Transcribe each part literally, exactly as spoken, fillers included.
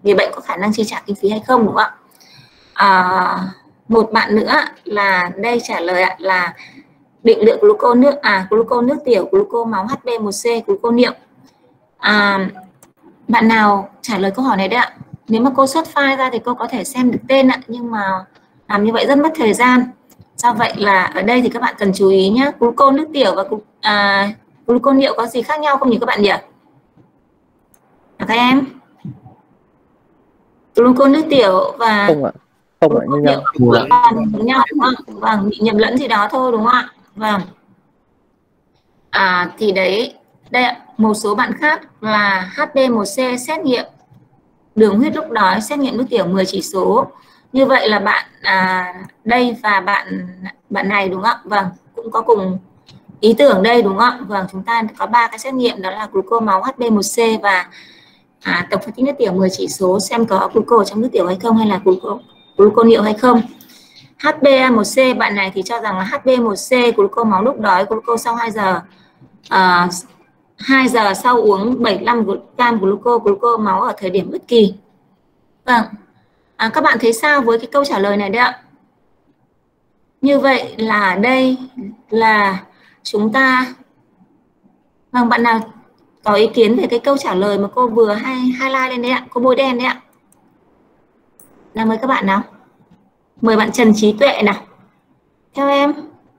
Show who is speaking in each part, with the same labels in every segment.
Speaker 1: người bệnh có khả năng chi trả kinh phí hay không, đúng không ạ? À, một bạn nữa là đây trả lời ạ là định lượng gluco nước à gluco nước tiểu, gluco máu, hát bê một xê, gluco niệu. À, bạn nào trả lời câu hỏi này đấy ạ? Nếu mà cô xuất file ra thì cô có thể xem được tên ạ, nhưng mà làm như vậy rất mất thời gian. Do vậy là ở đây thì các bạn cần chú ý nhé. Gluco nước tiểu và à, gluco niệu có gì khác nhau không nhỉ các bạn nhỉ? À, các em, gluco nước tiểu và
Speaker 2: Không ạ, không ạ, như nhau.
Speaker 1: Giống nhau đúng không? Vâng, bị nhầm lẫn gì đó thôi đúng không ạ? Vâng. À, thì đấy, đây ạ, một số bạn khác là hát bê một xê xét nghiệm đường huyết lúc đói, xét nghiệm nước tiểu mười chỉ số. Như vậy là bạn à, đây và bạn bạn này đúng không ạ? Vâng, cũng có cùng ý tưởng đây đúng không ạ? Vâng, chúng ta có ba cái xét nghiệm đó là gluco máu, hát bê một xê và à, tổng phân tích nước tiểu mười chỉ số, xem có gluco trong nước tiểu hay không hay là gluco, gluco niệu hay không. hát bê một xê bạn này thì cho rằng là hát bê một xê gluco máu lúc đói, gluco sau hai giờ, à, hai giờ sau uống bảy mươi lăm gam gluco, gluco máu ở thời điểm bất kỳ. Vâng, à, các bạn thấy sao với cái câu trả lời này đấy ạ? Như vậy là đây là chúng ta, vâng, bạn nào có ý kiến về cái câu trả lời mà cô vừa hay highlight lên đấy ạ, cô bôi đen đấy ạ? Nào mời các bạn nào, mời bạn Trần Trí Tuệ nào, theo em.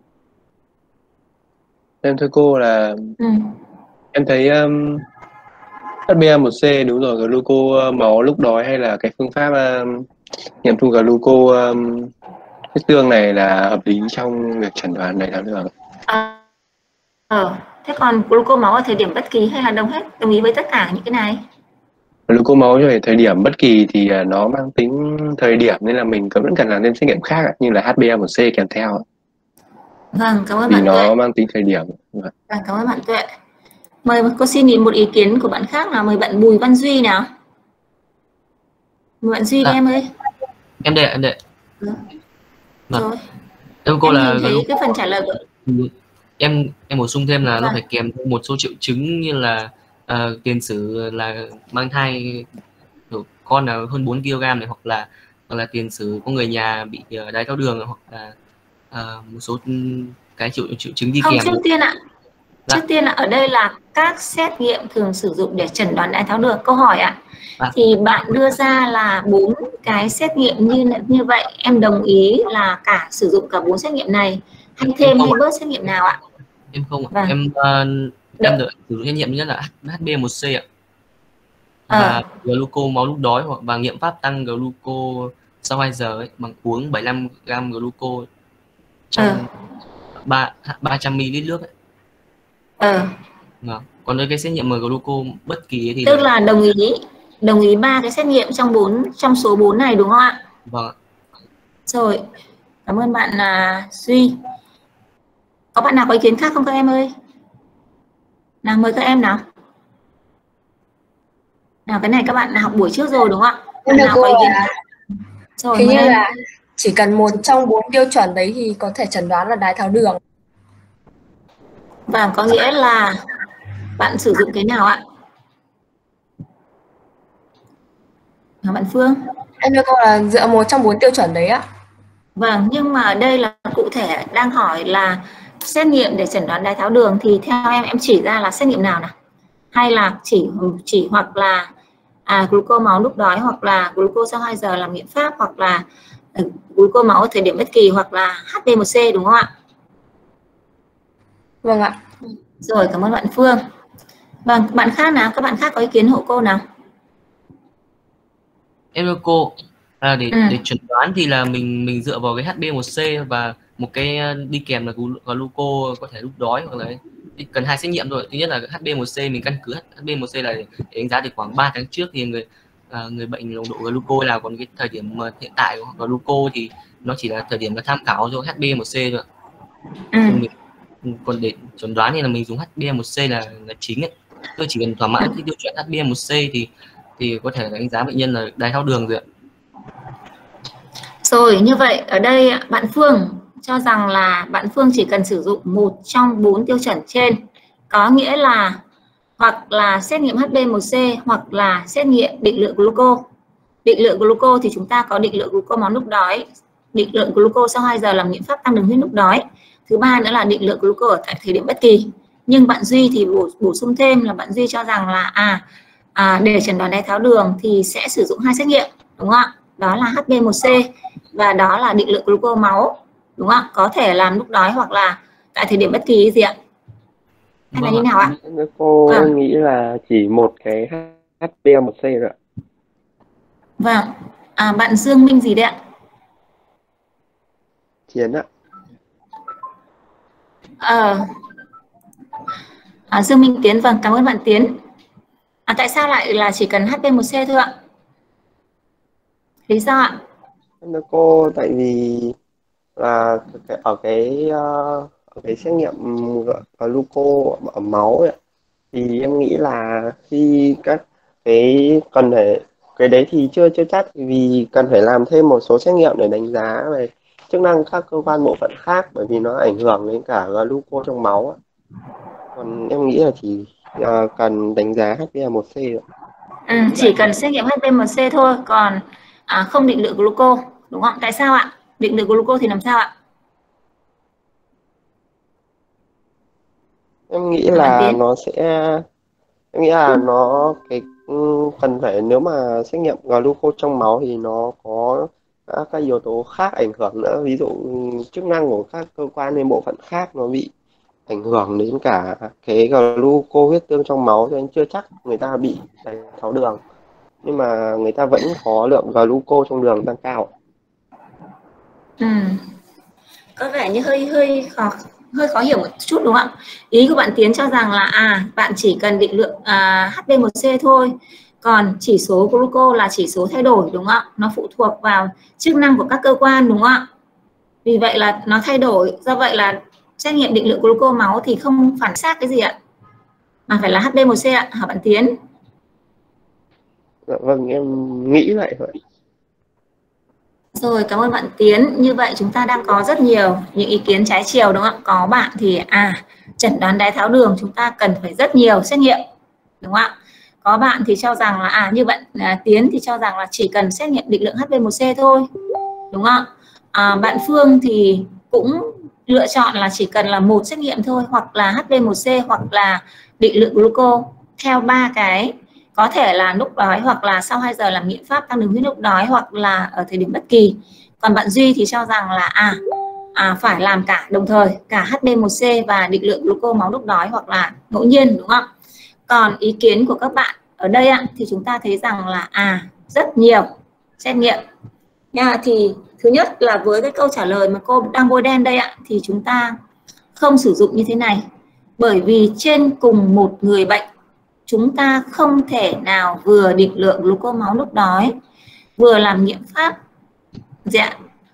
Speaker 2: Em thưa cô là
Speaker 1: ừ.
Speaker 2: em thấy um, hát bê một xê đúng rồi, gluco máu lúc đói hay là cái phương pháp um, nghiệm thu gluco um, huyết tương này là hợp lý trong việc chẩn đoán đái tháo đường.
Speaker 1: À, ờ, thế còn gluco máu ở thời điểm bất kỳ hay là đồng hết, đồng ý với tất cả những cái này?
Speaker 2: Gluco máu cho thời điểm bất kỳ thì nó mang tính thời điểm nên là mình vẫn cần làm thêm xét nghiệm khác như là hát bê một xê kèm theo.
Speaker 1: Vâng, cảm ơn
Speaker 2: vì
Speaker 1: bạn
Speaker 2: nó
Speaker 1: Tuệ.
Speaker 2: mang tính thời điểm.
Speaker 1: Vâng, cảm ơn bạn Tuệ. Mời cô xin một ý kiến của bạn khác nào, mời bạn Bùi Văn Duy nào. Mời bạn Duy đi
Speaker 3: à,
Speaker 1: em ơi.
Speaker 3: Em đây, em đây.
Speaker 1: Vâng.
Speaker 3: Vâng.
Speaker 1: Rồi.
Speaker 3: Em cô
Speaker 1: em
Speaker 3: là
Speaker 1: nhìn thấy cái phần trả lời của
Speaker 3: em em bổ sung thêm là
Speaker 1: vâng.
Speaker 3: nó phải kèm một số triệu chứng như là uh, tiền sử là mang thai con là hơn bốn ki lô gam này, hoặc là hoặc là tiền sử có người nhà bị uh, đái tháo đường, hoặc là uh, một số cái triệu triệu chứng đi
Speaker 1: Không,
Speaker 3: kèm.
Speaker 1: trước tiên ạ.
Speaker 3: Dạ.
Speaker 1: Trước tiên là ở đây là các xét nghiệm thường sử dụng để chẩn đoán đái tháo đường. Câu hỏi ạ. À. Thì bạn đưa ra là bốn cái xét nghiệm như như vậy, em đồng ý là cả sử dụng cả bốn xét nghiệm này hay thêm hay bớt xét nghiệm nào ạ?
Speaker 3: Em không ạ.
Speaker 1: Vâng.
Speaker 3: Em uh, em được sử dụng xét nghiệm nhất là hát bê một xê ạ. Và à. gluco máu lúc đói, hoặc và nghiệm pháp tăng gluco sau hai giờ ấy, bằng uống bảy mươi lăm gam gluco trong ba ba trăm mi li lít nước ấy.
Speaker 1: Ờ.
Speaker 3: Vâng. Còn với cái xét nghiệm gluco bất kỳ ấy thì
Speaker 1: tức là... là đồng ý đồng ý ba cái xét nghiệm trong bốn trong số bốn này đúng không ạ?
Speaker 3: Vâng.
Speaker 1: Rồi, cảm ơn bạn là Duy. Có bạn nào có ý kiến khác không các em ơi? Nào mời các em nào. Nào, cái này các bạn học buổi trước rồi đúng không ạ? Bạn nào có ý kiến khác?
Speaker 4: Rồi, hình như em. là chỉ cần một trong bốn tiêu chuẩn đấy thì có thể chẩn đoán là đái tháo đường.
Speaker 1: Vâng, có nghĩa là bạn sử dụng cái nào ạ? Nào, bạn Phương?
Speaker 4: Em yêu cầu là dựa một trong bốn tiêu chuẩn đấy ạ.
Speaker 1: Vâng, nhưng mà ở đây là cụ thể đang hỏi là xét nghiệm để chẩn đoán đái tháo đường thì theo em em chỉ ra là xét nghiệm nào nào? Hay là chỉ chỉ hoặc là à, gluco máu lúc đói, hoặc là gluco sau hai giờ làm nghiệm pháp, hoặc là uh, gluco máu ở thời điểm bất kỳ, hoặc là hát bê một xê đúng không ạ?
Speaker 4: Vâng ạ.
Speaker 1: Rồi, cảm ơn bạn Phương. Vâng, bạn khác nào? Các bạn khác có ý kiến hộ cô nào?
Speaker 3: Em yêu cô à, để
Speaker 1: ừ.
Speaker 3: để chẩn đoán thì là mình mình dựa vào cái hát bê một xê và một cái đi kèm là gluco có thể lúc đói, hoặc là cần hai xét nghiệm rồi. Thứ nhất là hát bê một xê mình căn cứ hát bê một xê là để đánh giá thì khoảng ba tháng trước thì người à, người bệnh nồng độ gluco là, còn cái thời điểm mà hiện tại của gluco thì nó chỉ là thời điểm là tham khảo cho hát bê một xê thôi.
Speaker 1: ừ.
Speaker 3: Mình, còn để chẩn đoán thì là mình dùng hát bê một xê là là chính ấy. Tôi chỉ cần thỏa mãn cái tiêu chuẩn hát bê một xê thì thì có thể đánh giá bệnh nhân là đái tháo đường rồi ạ.
Speaker 1: Rồi, như vậy ở đây bạn Phương cho rằng là bạn Phương chỉ cần sử dụng một trong bốn tiêu chuẩn trên, có nghĩa là hoặc là xét nghiệm hát bê một xê hoặc là xét nghiệm định lượng gluco. định lượng gluco thì chúng ta có định lượng gluco máu lúc đói, định lượng gluco sau hai giờ làm nghiệm pháp tăng đường huyết lúc đói. Thứ ba nữa là định lượng gluco ở tại thời điểm bất kỳ. Nhưng bạn Duy thì bổ, bổ sung thêm là bạn Duy cho rằng là à, à để chẩn đoán đái tháo đường thì sẽ sử dụng hai xét nghiệm, đúng không ạ? Đó là H B A one C và đó là định lượng gluco máu, đúng không ạ? Có thể làm lúc đói hoặc là tại thời điểm bất kỳ gì ạ? Hay là như nào ạ?
Speaker 5: Cô
Speaker 1: à.
Speaker 5: nghĩ là chỉ một cái H B A one C rồi ạ.
Speaker 1: Vâng, à, bạn Dương Minh gì đấy ạ?
Speaker 5: Chiến ạ.
Speaker 1: Ờ, à, Dương Minh Tiến, vâng, cảm ơn bạn Tiến. À, tại sao lại là chỉ cần H B A one C thôi ạ? Lý do ạ?
Speaker 5: Cô tại vì là ở cái ở cái xét nghiệm gluco ở máu ấy, thì em nghĩ là khi các cái cần phải cái đấy thì chưa chưa chắc, vì cần phải làm thêm một số xét nghiệm để đánh giá về chức năng các cơ quan bộ phận khác, bởi vì nó ảnh hưởng đến cả gluco trong máu. Còn em nghĩ là chỉ uh, cần đánh giá H B A one C rồi.
Speaker 1: Ừ, chỉ cần xét nghiệm H B A one C thôi, còn à, không định lượng gluco, đúng không? Tại sao ạ? Định lượng gluco thì làm sao ạ?
Speaker 5: Em nghĩ là nó sẽ em nghĩ là nó cái cần phải, nếu mà xét nghiệm gluco trong máu thì nó có các, các yếu tố khác ảnh hưởng nữa, ví dụ chức năng của các cơ quan hay bộ phận khác nó bị ảnh hưởng đến cả cái gluco huyết tương trong máu, cho nên chưa chắc người ta bị đái tháo đường, nhưng mà người ta vẫn có lượng gluco trong đường tăng cao.
Speaker 1: Ừ. Có vẻ như hơi hơi khó hơi khó hiểu một chút, đúng không ạ? Ý của bạn Tiến cho rằng là à bạn chỉ cần định lượng à, H B A one C thôi, còn chỉ số gluco là chỉ số thay đổi, đúng không ạ? Nó phụ thuộc vào chức năng của các cơ quan, đúng không ạ? Vì vậy là nó thay đổi, do vậy là xét nghiệm định lượng gluco máu thì không phản xác cái gì ạ, mà phải là H B A one C ạ, hả bạn Tiến?
Speaker 5: Dạ vâng, em nghĩ vậy thôi.
Speaker 1: Rồi, cảm ơn bạn Tiến. Như vậy chúng ta đang có rất nhiều những ý kiến trái chiều, đúng không ạ? Có bạn thì à chẩn đoán đái tháo đường chúng ta cần phải rất nhiều xét nghiệm, đúng không ạ? Có bạn thì cho rằng là à như bạn à, Tiến thì cho rằng là chỉ cần xét nghiệm định lượng H B A one C thôi, đúng không ạ? À, bạn Phương thì cũng lựa chọn là chỉ cần là một xét nghiệm thôi, hoặc là H B A one C hoặc là định lượng gluco theo ba cái, có thể là lúc đói hoặc là sau hai giờ làm nghiệm pháp tăng đường huyết lúc đói hoặc là ở thời điểm bất kỳ. Còn bạn Duy thì cho rằng là à, à phải làm cả đồng thời, cả H B A one C và định lượng gluco máu lúc đói hoặc là ngẫu nhiên, đúng không? Còn ý kiến của các bạn ở đây ạ thì chúng ta thấy rằng là à rất nhiều xét nghiệm nha. Thì thứ nhất là với cái câu trả lời mà cô đang bôi đen đây ạ, thì chúng ta không sử dụng như thế này, bởi vì trên cùng một người bệnh chúng ta không thể nào vừa định lượng gluco máu lúc đói, vừa làm nghiệm pháp dạ,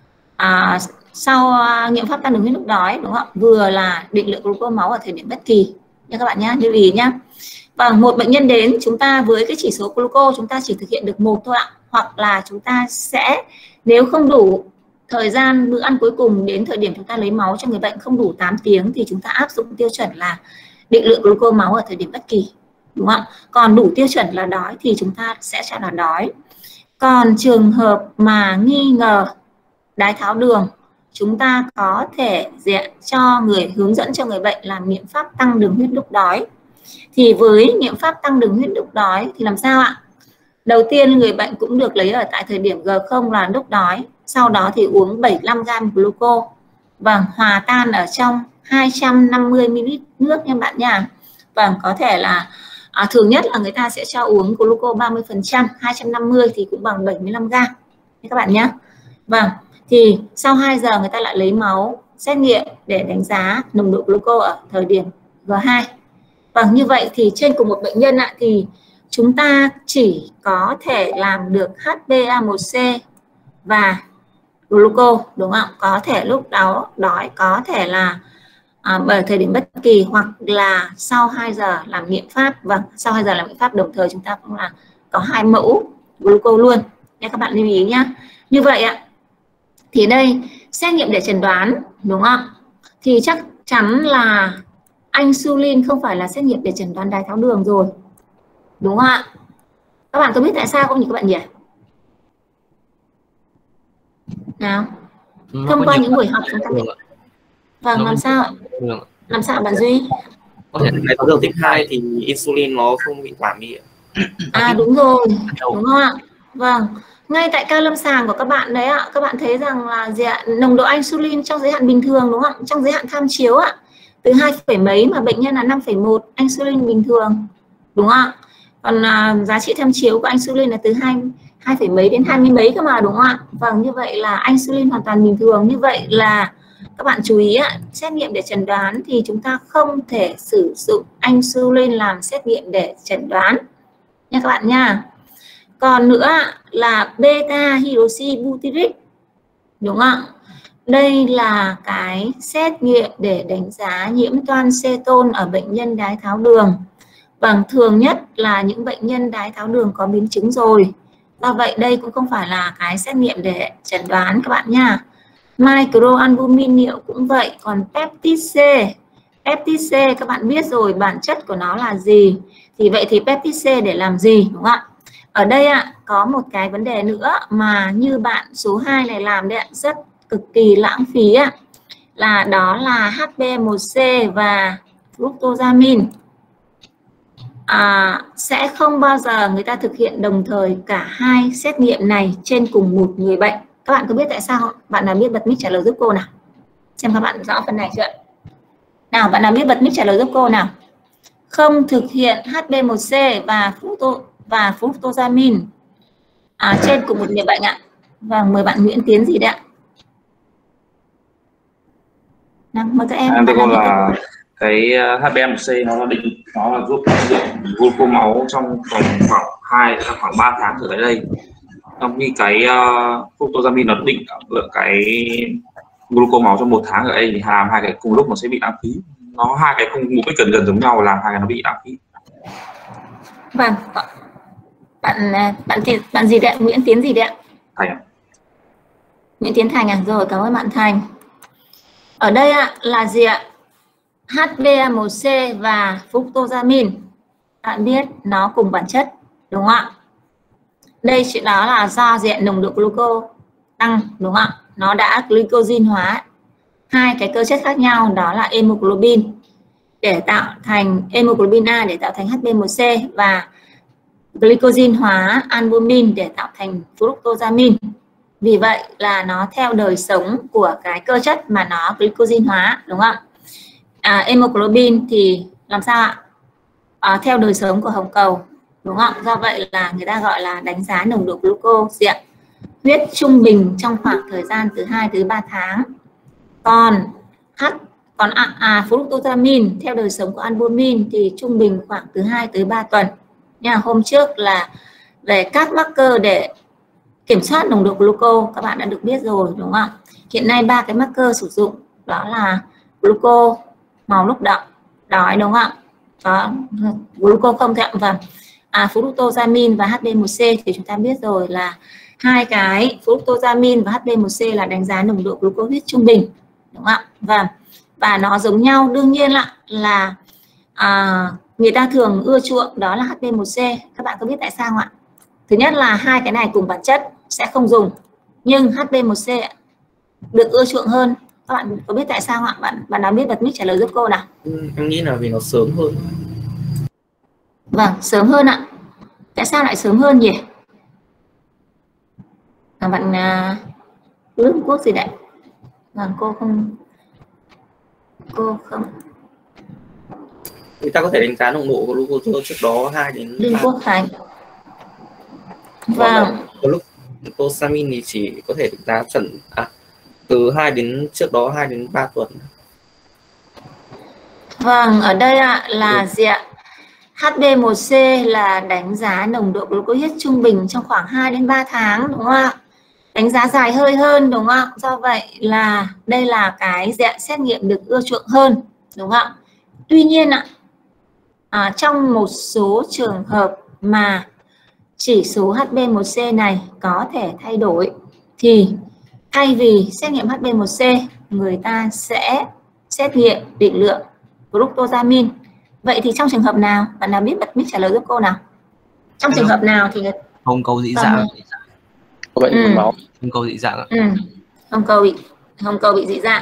Speaker 1: à, sau uh, nghiệm pháp tăng đường huyết lúc đói, đúng không? Vừa là định lượng gluco máu ở thời điểm bất kỳ nha các bạn nhé, lưu ý nhá. Và một bệnh nhân đến chúng ta với cái chỉ số gluco chúng ta chỉ thực hiện được một thôi ạ, hoặc là chúng ta sẽ nếu không đủ thời gian bữa ăn cuối cùng đến thời điểm chúng ta lấy máu cho người bệnh không đủ tám tiếng thì chúng ta áp dụng tiêu chuẩn là định lượng gluco máu ở thời điểm bất kỳ, đúng không? Còn đủ tiêu chuẩn là đói thì chúng ta sẽ cho là đói. Còn trường hợp mà nghi ngờ đái tháo đường, chúng ta có thể diện cho người hướng dẫn cho người bệnh làm nghiệm pháp tăng đường huyết lúc đói. Thì với nghiệm pháp tăng đường huyết lúc đói thì làm sao ạ? Đầu tiên người bệnh cũng được lấy ở tại thời điểm G không là lúc đói, sau đó thì uống bảy mươi lăm gam gluco và hòa tan ở trong hai trăm năm mươi mi li lít nước nha bạn nha. Và có thể là à, thường nhất là người ta sẽ cho uống gluco ba mươi phần trăm, hai trăm năm mươi thì cũng bằng bảy mươi lăm gam các bạn nhé. Vâng, thì sau hai giờ người ta lại lấy máu xét nghiệm để đánh giá nồng độ gluco ở thời điểm G hai. Vâng, như vậy thì trên cùng một bệnh nhân ạ, thì chúng ta chỉ có thể làm được H B A one C và gluco, đúng không? Có thể lúc đó đói, có thể là à, bởi thời điểm bất kỳ, hoặc là sau hai giờ làm nghiệm pháp. Vâng, sau hai giờ làm nghiệm pháp đồng thời chúng ta cũng là có hai mẫu gluco luôn nha các bạn lưu ý nhá. Như vậy ạ, thì đây xét nghiệm để chẩn đoán, đúng không? Thì chắc chắn là insulin không phải là xét nghiệm để chẩn đoán đái tháo đường rồi, đúng không ạ? Các bạn có biết tại sao không nhỉ các bạn nhỉ? Nào,
Speaker 3: Nó
Speaker 1: thông
Speaker 3: có
Speaker 1: qua
Speaker 3: nhiều
Speaker 1: những buổi học chúng ta
Speaker 3: đường ạ.
Speaker 1: vâng
Speaker 3: Nó
Speaker 1: làm
Speaker 3: có
Speaker 1: sao ạ?
Speaker 3: đường ạ.
Speaker 1: Làm sao bạn Duy?
Speaker 3: Có thể
Speaker 6: đái tháo đường type hai thì insulin nó không bị giảm đi ạ.
Speaker 1: À đúng rồi,
Speaker 3: đâu.
Speaker 1: đúng không ạ? Vâng, ngay tại ca lâm sàng của các bạn đấy ạ, các bạn thấy rằng là gì ạ? Nồng độ insulin trong giới hạn bình thường đúng không ạ? Trong giới hạn tham chiếu ạ, từ hai phẩy mấy mà bệnh nhân là năm phẩy một insulin bình thường, đúng không ạ? Còn à, giá trị tham chiếu của insulin là từ hai hai phẩy mấy đến hai mươi mấy cơ mà, đúng không ạ? Vâng, như vậy là insulin hoàn toàn bình thường. Như vậy là các bạn chú ý ạ, xét nghiệm để chẩn đoán thì chúng ta không thể sử dụng insulin làm xét nghiệm để chẩn đoán nha các bạn nha. Còn nữa là beta hydroxybutyric, đúng không ạ? Đây là cái xét nghiệm để đánh giá nhiễm toan ceton ở bệnh nhân đái tháo đường. Và thường nhất là những bệnh nhân đái tháo đường có biến chứng rồi. Do vậy đây cũng không phải là cái xét nghiệm để chẩn đoán các bạn nha. Microalbumin niệu cũng vậy. Còn peptide C, peptide C các bạn biết rồi bản chất của nó là gì. Thì vậy thì peptide C để làm gì, đúng không ạ? Ở đây ạ, có một cái vấn đề nữa mà như bạn số hai này làm đấy ạ, rất cực kỳ lãng phí ạ, là đó là H B A một C và fructosamine. À, sẽ không bao giờ người ta thực hiện đồng thời cả hai xét nghiệm này trên cùng một người bệnh. Các bạn có biết tại sao không? Bạn nào biết bật mic trả lời giúp cô nào. Xem các bạn rõ phần này chưa? Nào, bạn nào biết bật mic trả lời giúp cô nào. Không thực hiện H B A một C và fructo và fructosamine à, trên cùng một người bệnh ạ. Vâng, mời bạn Nguyễn Tiến gì đấy ạ. Nào, mời các em.
Speaker 7: Em thấy là cái H B A một C nó là định nó là giúp lượng glucose máu trong vòng khoảng hai khoảng ba tháng trở lại đây, trong khi cái uh, fructosamine nó định lượng cái glucose máu trong một tháng ở đây thì làm hai cái cùng lúc nó sẽ bị lãng phí, nó hai cái cùng mục đích gần gần giống nhau làm hai cái nó bị lãng phí.
Speaker 1: Vâng, bạn bạn gì bạn gì đấy, Nguyễn Tiến gì đấy ạ?
Speaker 7: Thành à?
Speaker 1: Nguyễn Tiến Thành à? Rồi, cảm ơn bạn Thành. Ở đây ạ là gì ạ? H B A một C và fructosamine, bạn biết nó cùng bản chất đúng không ạ? Đây chuyện đó là do diện nồng độ glucose tăng đúng không ạ? Nó đã glycogen hóa hai cái cơ chất khác nhau, đó là hemoglobin để tạo thành hemoglobin A để tạo thành H B A một C và glycogen hóa albumin để tạo thành fructosamine. Vì vậy là nó theo đời sống của cái cơ chất mà nó glycogen hóa đúng không ạ? À, hemoglobin thì làm sao ạ? À, theo đời sống của hồng cầu đúng không? Do vậy là người ta gọi là đánh giá nồng độ glucose diện huyết trung bình trong khoảng thời gian từ hai tới ba tháng. Còn H còn à, à, fructosamine theo đời sống của albumin thì trung bình khoảng từ hai tới ba tuần. Nha, hôm trước là về các marker để kiểm soát nồng độ glucose các bạn đã được biết rồi đúng không ạ? Hiện nay ba cái marker sử dụng đó là glucose, màu lúc đậm, đói đúng không ạ? Có glucose không thẹm và à, fructosamine và H B A một C thì chúng ta biết rồi là hai cái fructosamine và H B A một C là đánh giá nồng độ glucose huyết trung bình đúng không ạ? Và và nó giống nhau, đương nhiên là là à, người ta thường ưa chuộng đó là H B A một C. Các bạn có biết tại sao không ạ? Thứ nhất là hai cái này cùng bản chất sẽ không dùng, nhưng H B A một C được ưa chuộng hơn. Các bạn có biết tại sao không ạ? Bạn bạn nào biết bật mic trả lời giúp cô nào.
Speaker 6: Ừ, em nghĩ là vì nó sớm hơn.
Speaker 1: Vâng, sớm hơn ạ. Tại sao lại sớm hơn nhỉ? À, bạn uh, Lương Quốc gì đấy? Vâng, cô không cô không
Speaker 6: Người ta có thể đánh giá nồng độ glucose trước đó hai đến
Speaker 1: Lương
Speaker 6: ba.
Speaker 1: Quốc Thành. Vâng.
Speaker 6: Có lúc glucosamine thì chỉ có thể đánh giá chuẩn à, từ hai đến trước đó hai đến ba tuần.
Speaker 1: Vâng, ở đây ạ là ừ. gì ạ? H B A một C là đánh giá nồng độ glucose huyết trung bình trong khoảng hai đến ba tháng đúng không ạ? Đánh giá dài hơi hơn đúng không ạ? Do vậy là đây là cái dạng xét nghiệm được ưa chuộng hơn đúng không ạ? Tuy nhiên ạ, à, trong một số trường hợp mà chỉ số H B A một C này có thể thay đổi thì thay vì xét nghiệm H B A một C, người ta sẽ xét nghiệm định lượng fructosamine. Vậy thì trong trường hợp nào, bạn nào biết bật mic trả lời giúp cô nào? Trong trường hợp nào thì
Speaker 3: hồng cầu dị dạng,
Speaker 2: có bệnh
Speaker 1: ừ.
Speaker 2: máu,
Speaker 3: hồng cầu dị dạng ạ.
Speaker 1: Ừ. hồng cầu bị hồng cầu bị dị dạng.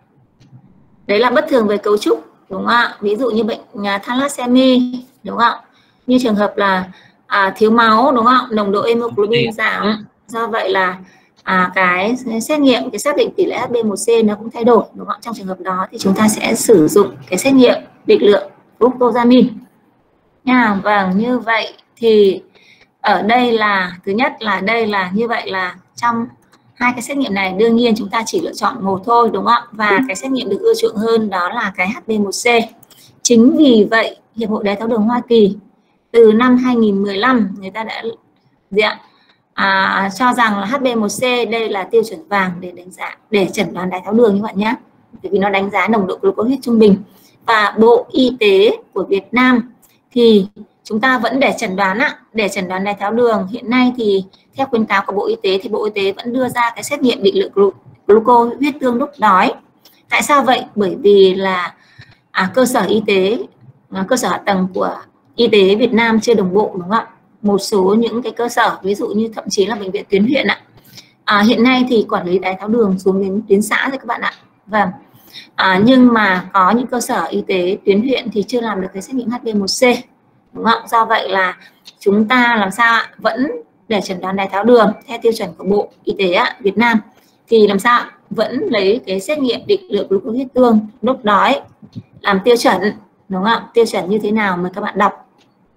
Speaker 1: Đấy là bất thường về cấu trúc, đúng không ạ? Ví dụ như bệnh thalassemia, đúng không ạ? Như trường hợp là à, thiếu máu, đúng không ạ? Nồng độ hemoglobin giảm. Do vậy là à, cái xét nghiệm, cái xác định tỷ lệ H b một C nó cũng thay đổi, đúng không ạ? Trong trường hợp đó thì chúng ta sẽ sử dụng cái xét nghiệm định lượng fructosamine nha. Vâng, như vậy thì ở đây là thứ nhất là đây là như vậy là trong hai cái xét nghiệm này đương nhiên chúng ta chỉ lựa chọn một thôi, đúng không ạ? Và cái xét nghiệm được ưa chuộng hơn đó là cái H b một C. Chính vì vậy Hiệp hội Đái tháo đường Hoa Kỳ từ năm hai nghìn mười lăm người ta đã diện à, cho rằng là H b một C đây là tiêu chuẩn vàng để đánh giá để chẩn đoán đái tháo đường như bạn nhé, bởi vì nó đánh giá nồng độ glucose huyết trung bình. Và Bộ Y tế của Việt Nam thì chúng ta vẫn để chẩn đoán ạ, để chẩn đoán đái tháo đường hiện nay thì theo khuyến cáo của Bộ Y tế thì Bộ Y tế vẫn đưa ra cái xét nghiệm định lượng glucose huyết tương lúc đói. Tại sao vậy? Bởi vì là à, cơ sở y tế, à, cơ sở hạ tầng của y tế Việt Nam chưa đồng bộ, đúng không ạ? Một số những cái cơ sở ví dụ như thậm chí là bệnh viện tuyến huyện ạ, à, hiện nay thì quản lý đái tháo đường xuống đến tuyến xã rồi các bạn ạ. Vâng. À, nhưng mà có những cơ sở y tế tuyến huyện thì chưa làm được cái xét nghiệm H b một C, đúng không? Do vậy là chúng ta làm sao ạ? Vẫn để chẩn đoán đái tháo đường theo tiêu chuẩn của Bộ Y tế ạ, Việt Nam thì làm sao vẫn lấy cái xét nghiệm định lượng glucose huyết tương lúc đói làm tiêu chuẩn, đúng không ạ? Tiêu chuẩn như thế nào mời các bạn đọc.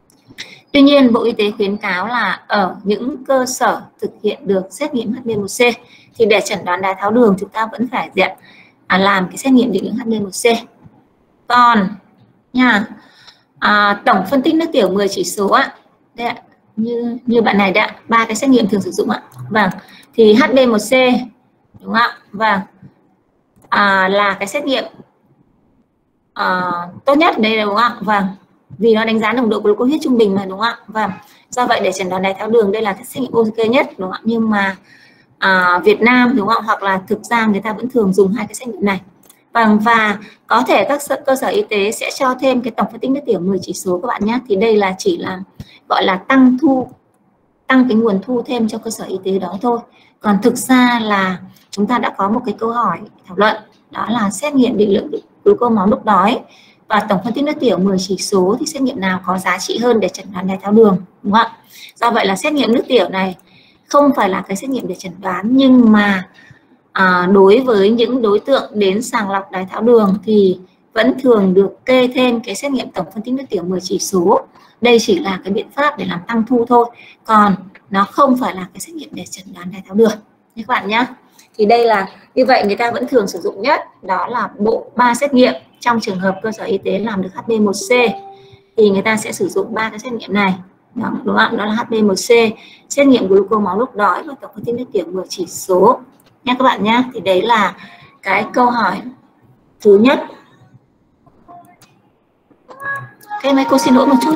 Speaker 1: Tuy nhiên Bộ Y tế khuyến cáo là ở những cơ sở thực hiện được xét nghiệm H b một C thì để chẩn đoán đái tháo đường chúng ta vẫn phải diện à, làm cái xét nghiệm định lượng H b một C. Còn nha, à, tổng phân tích nước tiểu mười chỉ số ạ, đây ạ, như như bạn này đã ba cái xét nghiệm thường sử dụng ạ. Vâng, thì H b một C, đúng không ạ? Vâng, à, là cái xét nghiệm à, tốt nhất đây, đúng không ạ? Vâng, vì nó đánh giá nồng độ glucose huyết trung bình mà, đúng không ạ? Vâng, do vậy để chẩn đoán đái tháo đường đây là cái xét nghiệm ok nhất, đúng không ạ? Nhưng mà à, Việt Nam, đúng không ạ? Hoặc là thực ra người ta vẫn thường dùng hai cái xét nghiệm này. Vâng, và có thể các cơ sở y tế sẽ cho thêm cái tổng phân tích nước tiểu mười chỉ số các bạn nhé. Thì đây là chỉ là gọi là tăng thu, tăng cái nguồn thu thêm cho cơ sở y tế đó thôi. Còn thực ra là chúng ta đã có một cái câu hỏi thảo luận, đó là xét nghiệm định lượng glucose máu lúc đói và tổng phân tích nước tiểu mười chỉ số thì xét nghiệm nào có giá trị hơn để chẩn đoán đái tháo đường, đúng không ạ? Do vậy là xét nghiệm nước tiểu này không phải là cái xét nghiệm để chẩn đoán, nhưng mà à, đối với những đối tượng đến sàng lọc đái tháo đường thì vẫn thường được kê thêm cái xét nghiệm tổng phân tích nước tiểu mười chỉ số. Đây chỉ là cái biện pháp để làm tăng thu thôi, còn nó không phải là cái xét nghiệm để chẩn đoán đái tháo đường các bạn nhé. Thì đây là như vậy, người ta vẫn thường sử dụng nhất đó là bộ ba xét nghiệm. Trong trường hợp cơ sở y tế làm được H b một C thì người ta sẽ sử dụng ba cái xét nghiệm này, đó, đúng không? Đó là H b một C, xét nghiệm glucose máu lúc đói và tổng phân tích nước tiểu mười chỉ số nha các bạn nhé. Thì đấy là cái câu hỏi thứ nhất. Thế mấy cô xin lỗi một chút.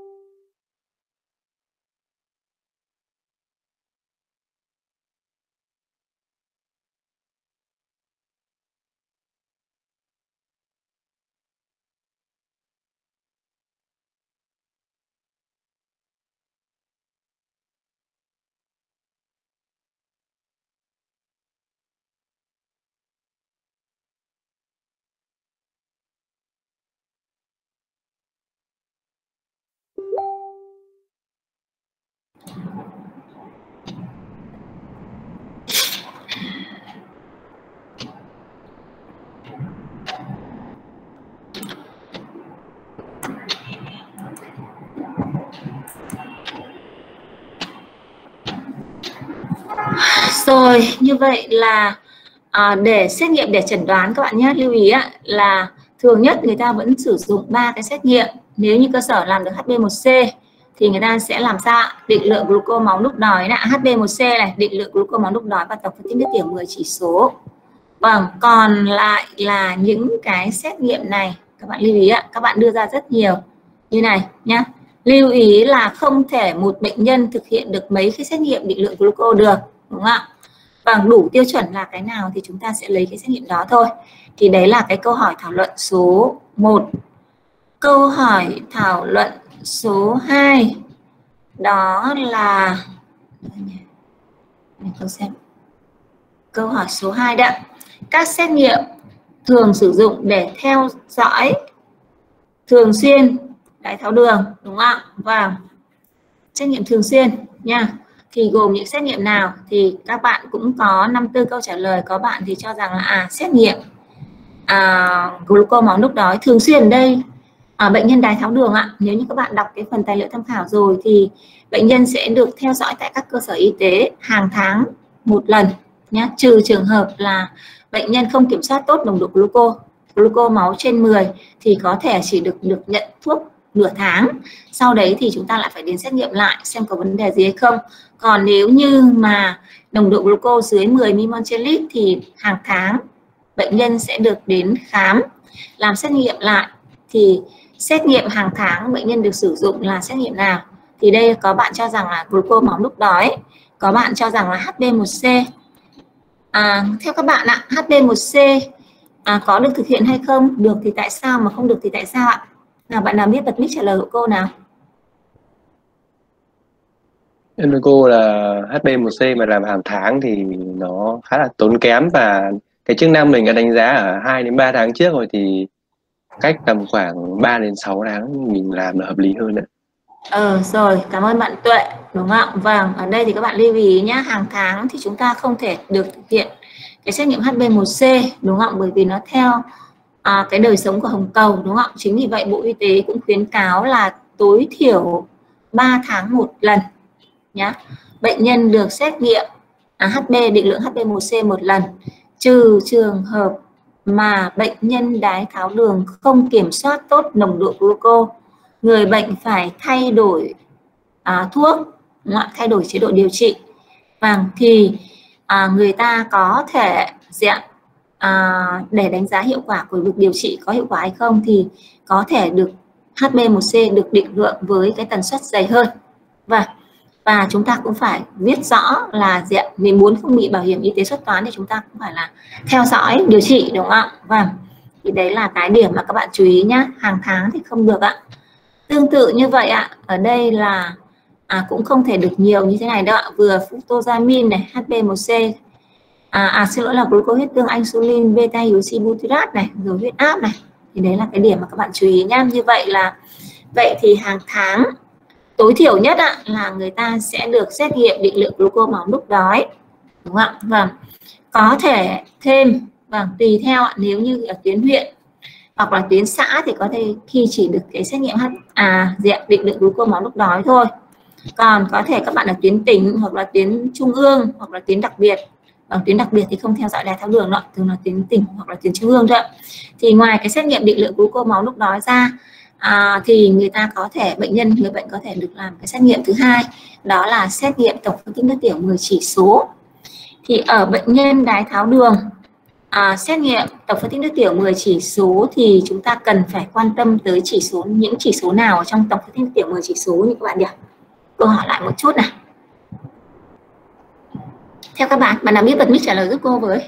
Speaker 1: Rồi, như vậy là à, để xét nghiệm để chẩn đoán các bạn nhé, lưu ý ạ, là thường nhất người ta vẫn sử dụng ba cái xét nghiệm. Nếu như cơ sở làm được H b một C thì người ta sẽ làm sao? Định lượng glucose máu lúc đói nè, H b một C này, định lượng glucose máu lúc đói và tổng phân tích nước tiểu mười chỉ số. Vâng, còn lại là những cái xét nghiệm này các bạn lưu ý ạ, các bạn đưa ra rất nhiều như này nhé. Lưu ý là không thể một bệnh nhân thực hiện được mấy cái xét nghiệm định lượng glucose được, đúng không ạ? Vâng, đủ tiêu chuẩn là cái nào thì chúng ta sẽ lấy cái xét nghiệm đó thôi. Thì đấy là cái câu hỏi thảo luận số một. Câu hỏi thảo luận số hai đó là mình không xem. câu hỏi số hai đấy. Các xét nghiệm thường sử dụng để theo dõi thường xuyên đái tháo đường, đúng không ạ? Và xét nghiệm thường xuyên nha, thì gồm những xét nghiệm nào? Thì các bạn cũng có năm tư câu trả lời. Có bạn thì cho rằng là à xét nghiệm à, glucose máu lúc đói thường xuyên ở đây à, bệnh nhân đái tháo đường ạ. Nếu như các bạn đọc cái phần tài liệu tham khảo rồi thì bệnh nhân sẽ được theo dõi tại các cơ sở y tế hàng tháng một lần nhé, trừ trường hợp là bệnh nhân không kiểm soát tốt nồng độ glucose glucose máu trên mười thì có thể chỉ được được nhận thuốc nửa tháng, sau đấy thì chúng ta lại phải đến xét nghiệm lại xem có vấn đề gì hay không. Còn nếu như mà nồng độ glucose dưới mười mi-li-mol trên lít thì hàng tháng bệnh nhân sẽ được đến khám làm xét nghiệm lại. Thì xét nghiệm hàng tháng bệnh nhân được sử dụng là xét nghiệm nào? Thì đây có bạn cho rằng là glucose máu lúc đói, có bạn cho rằng là hát bê một xê. À, theo các bạn ạ, hát bê một xê à, có được thực hiện hay không? Được thì tại sao, mà không được thì tại sao ạ? Nào bạn nào biết bật mic trả lời của cô nào?
Speaker 2: Em với cô là hát bê một xê mà làm hàng tháng thì nó khá là tốn kém, và cái chức năng mình đã đánh giá ở hai đến ba tháng trước rồi, thì cách tầm khoảng ba đến sáu tháng mình làm là hợp lý hơn nữa.
Speaker 1: Ờ rồi, cảm ơn bạn Tuệ, đúng không ạ? Vâng, ở đây thì các bạn lưu ý nhé, hàng tháng thì chúng ta không thể được thực hiện cái xét nghiệm hát bê một xê, đúng không? Bởi vì nó theo à, cái đời sống của hồng cầu, đúng không? Chính vì vậy Bộ Y tế cũng khuyến cáo là tối thiểu ba tháng một lần nhé. Bệnh nhân được xét nghiệm à, hát bê, định lượng hát bê một xê một lần, trừ trường hợp mà bệnh nhân đái tháo đường không kiểm soát tốt nồng độ glucose, người bệnh phải thay đổi à, thuốc, thay đổi chế độ điều trị, và thì à, người ta có thể diện à, để đánh giá hiệu quả của việc điều trị có hiệu quả hay không thì có thể được hát bê một xê được định lượng với cái tần suất dày hơn. Và và chúng ta cũng phải viết rõ là diện vì muốn không bị bảo hiểm y tế xuất toán thì chúng ta cũng phải là theo dõi điều trị, đúng không ạ? Vâng, thì đấy là cái điểm mà các bạn chú ý nhé, hàng tháng thì không được ạ. Tương tự như vậy ạ, ở đây là à, cũng không thể được nhiều như thế này đâu ạ. Vừa fructosamine này, hát bê một xê, à, à xin lỗi là glucose huyết tương, insulin, beta hydroxybutyrat này, rồi huyết áp này. Thì đấy là cái điểm mà các bạn chú ý nhé. Như vậy là vậy thì hàng tháng tối thiểu nhất ạ, là người ta sẽ được xét nghiệm định lượng glucose máu lúc đói, đúng không ạ? Vâng, có thể thêm, vâng, tùy theo ạ, nếu như ở tuyến huyện hoặc là tuyến xã thì có thể khi chỉ được cái xét nghiệm à diện định lượng glucose máu lúc đói thôi. Còn có thể các bạn ở tuyến tỉnh hoặc là tuyến trung ương hoặc là tuyến đặc biệt. Ở tuyến đặc biệt thì không theo dõi đái tháo đường nữa, thường là tuyến tỉnh hoặc là tuyến trung ương thôi. Thì ngoài cái xét nghiệm định lượng glucose máu lúc đói ra à, thì người ta có thể bệnh nhân người bệnh có thể được làm cái xét nghiệm thứ hai, đó là xét nghiệm tổng phân tích nước tiểu mười chỉ số. Thì ở bệnh nhân đái tháo đường à, xét nghiệm tổng phân tích nước tiểu mười chỉ số thì chúng ta cần phải quan tâm tới chỉ số những chỉ số nào ở trong tổng phân tích nước tiểu mười chỉ số như các bạn nhỉ? Câu hỏi lại một chút này. Theo các bạn, bạn nào biết bật mic trả lời giúp cô với.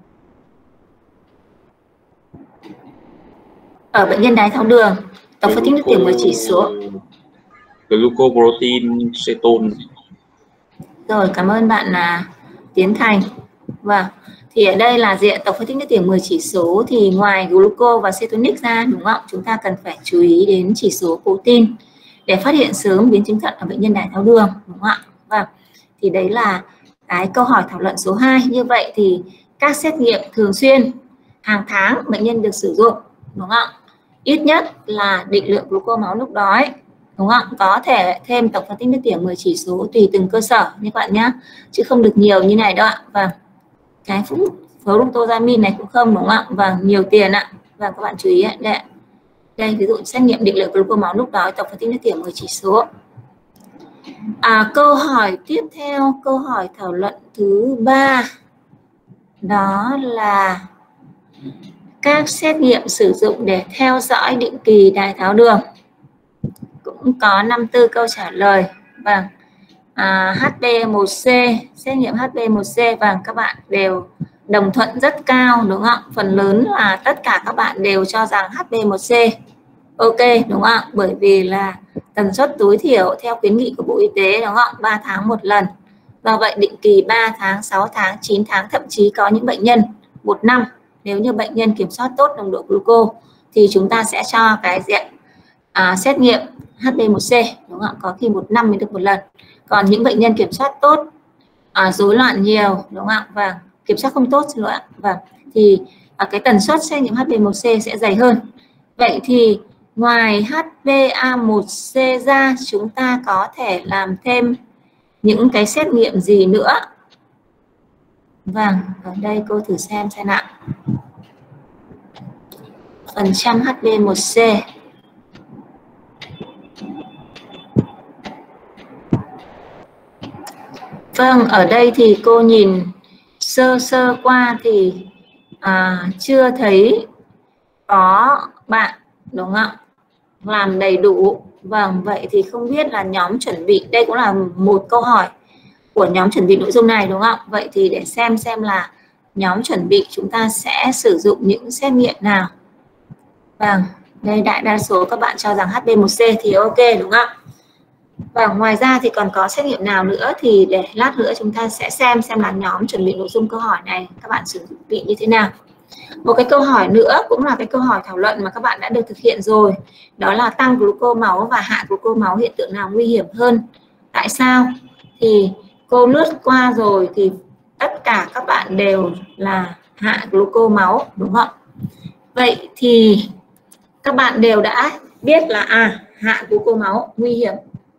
Speaker 1: Ở bệnh nhân đái tháo đường, tổng phân tích nước tiểu mười chỉ số.
Speaker 7: Glucoprotein cetone.
Speaker 1: Rồi, cảm ơn bạn là Tiến Thành. Vâng, thì ở đây là diện tổng phân tích nước tiểu mười chỉ số thì ngoài glucose và cetonic ra, đúng không? Chúng ta cần phải chú ý đến chỉ số protein để phát hiện sớm biến chứng thận ở bệnh nhân đái tháo đường, đúng không ạ? Vâng, thì đấy là cái câu hỏi thảo luận số hai. Như vậy thì các xét nghiệm thường xuyên hàng tháng bệnh nhân được sử dụng, đúng không? Ít nhất là định lượng glucose máu lúc đói, đúng không? Có thể thêm tổng phân tích nước tiểu mười chỉ số tùy từng cơ sở như các bạn nhé, chứ không được nhiều như này đâu ạ. Và cái fructosamine này cũng không, đúng không ạ? Và nhiều tiền ạ. Và các bạn chú ý đây, đây ví dụ xét nghiệm định lượng glucose máu lúc đói, tổng phân tích nước tiểu mười chỉ số. À, câu hỏi tiếp theo, câu hỏi thảo luận thứ ba, đó là các xét nghiệm sử dụng để theo dõi định kỳ đái tháo đường. Cũng có năm tư câu trả lời. Vâng, à, hát bê một xê, xét nghiệm hát bê một xê, và các bạn đều đồng thuận rất cao, đúng không? Phần lớn là tất cả các bạn đều cho rằng hát bê một xê ok, đúng không? Bởi vì là tần suất tối thiểu theo khuyến nghị của Bộ Y tế, đúng không? ba tháng một lần. Do vậy định kỳ ba tháng, sáu tháng, chín tháng, thậm chí có những bệnh nhân một năm, nếu như bệnh nhân kiểm soát tốt nồng độ gluco thì chúng ta sẽ cho cái diện à, xét nghiệm hát bê một xê, đúng không? Có khi một năm mới được một lần. Còn những bệnh nhân kiểm soát tốt, à, rối loạn nhiều, đúng không? Và kiểm soát không tốt, xin lỗi ạ. Và thì à, cái tần suất xét nghiệm hát bê một xê sẽ dày hơn. Vậy thì ngoài hát bê a một xê ra, chúng ta có thể làm thêm những cái xét nghiệm gì nữa? Vâng, ở đây cô thử xem xem nào. Phần trăm hát bê một xê. Vâng, ở đây thì cô nhìn sơ sơ qua thì à, chưa thấy có bạn, đúng không? Làm đầy đủ. Vâng, vậy thì không biết là nhóm chuẩn bị, đây cũng là một câu hỏi của nhóm chuẩn bị nội dung này, đúng không? Vậy thì để xem xem là nhóm chuẩn bị chúng ta sẽ sử dụng những xét nghiệm nào. Vâng, đây đại đa số các bạn cho rằng hát bê một xê thì ok, đúng không? Và ngoài ra thì còn có xét nghiệm nào nữa thì để lát nữa chúng ta sẽ xem xem là nhóm chuẩn bị nội dung câu hỏi này các bạn sử dụng bị như thế nào. Một cái câu hỏi nữa cũng là cái câu hỏi thảo luận mà các bạn đã được thực hiện rồi, đó là tăng gluco máu và hạ gluco máu hiện tượng nào nguy hiểm hơn? Tại sao? Thì cô lướt qua rồi thì tất cả các bạn đều là hạ gluco máu, đúng không? Vậy thì các bạn đều đã biết là à hạ gluco máu nguy hiểm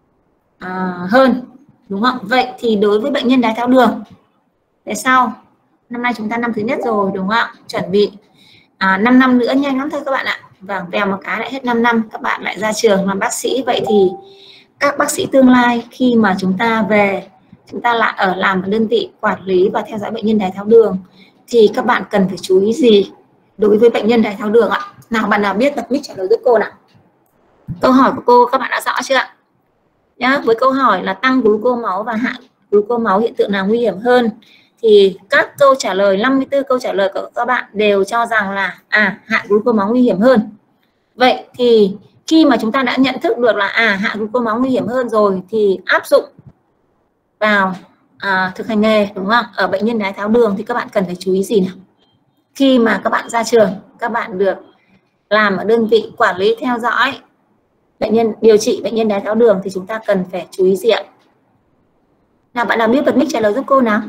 Speaker 1: à, hơn, đúng không? Vậy thì đối với bệnh nhân đái tháo đường, tại sao? Năm nay chúng ta năm thứ nhất rồi, đúng không ạ? Chuẩn bị à, năm năm nữa nhanh lắm thôi các bạn ạ. Và vèo một cái lại hết năm năm, các bạn lại ra trường làm bác sĩ. Vậy thì các bác sĩ tương lai khi mà chúng ta về, chúng ta lại ở làm ở đơn vị quản lý và theo dõi bệnh nhân đái tháo đường thì các bạn cần phải chú ý gì đối với bệnh nhân đái tháo đường ạ? Nào bạn nào biết bật mic trả lời giúp cô nào. Câu hỏi của cô các bạn đã rõ chưa ạ? Nhá, với câu hỏi là tăng gluco máu và hạ gluco máu hiện tượng nào nguy hiểm hơn thì các câu trả lời, năm mươi tư câu trả lời của các bạn đều cho rằng là à hạ gluco máu nguy hiểm hơn. Vậy thì khi mà chúng ta đã nhận thức được là à hạ gluco máu nguy hiểm hơn rồi thì áp dụng vào à, thực hành nghề, đúng không? Ở bệnh nhân đái tháo đường thì các bạn cần phải chú ý gì nào? Khi mà các bạn ra trường, các bạn được làm ở đơn vị quản lý theo dõi bệnh nhân, điều trị bệnh nhân đái tháo đường thì chúng ta cần phải chú ý gì ạ? Nào bạn nào biết bật mic trả lời giúp cô nào.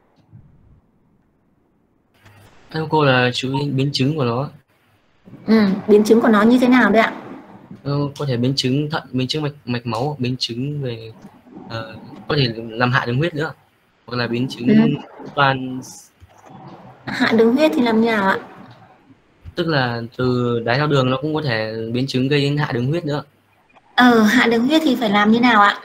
Speaker 3: Theo cô là chú ý biến chứng của nó.
Speaker 1: Ừ, biến chứng của nó như thế nào đấy ạ?
Speaker 3: Ừ, có thể biến chứng thận, biến chứng mạch mạch máu, biến chứng về uh, có thể làm hạ đường huyết nữa, hoặc là biến chứng
Speaker 1: ừ.
Speaker 3: toàn
Speaker 1: hạ đường huyết thì làm nào ạ?
Speaker 3: Tức là từ đái tháo đường nó cũng có thể biến chứng gây đến hạ đường huyết nữa.
Speaker 1: Ờ, hạ đường huyết thì phải làm như nào ạ?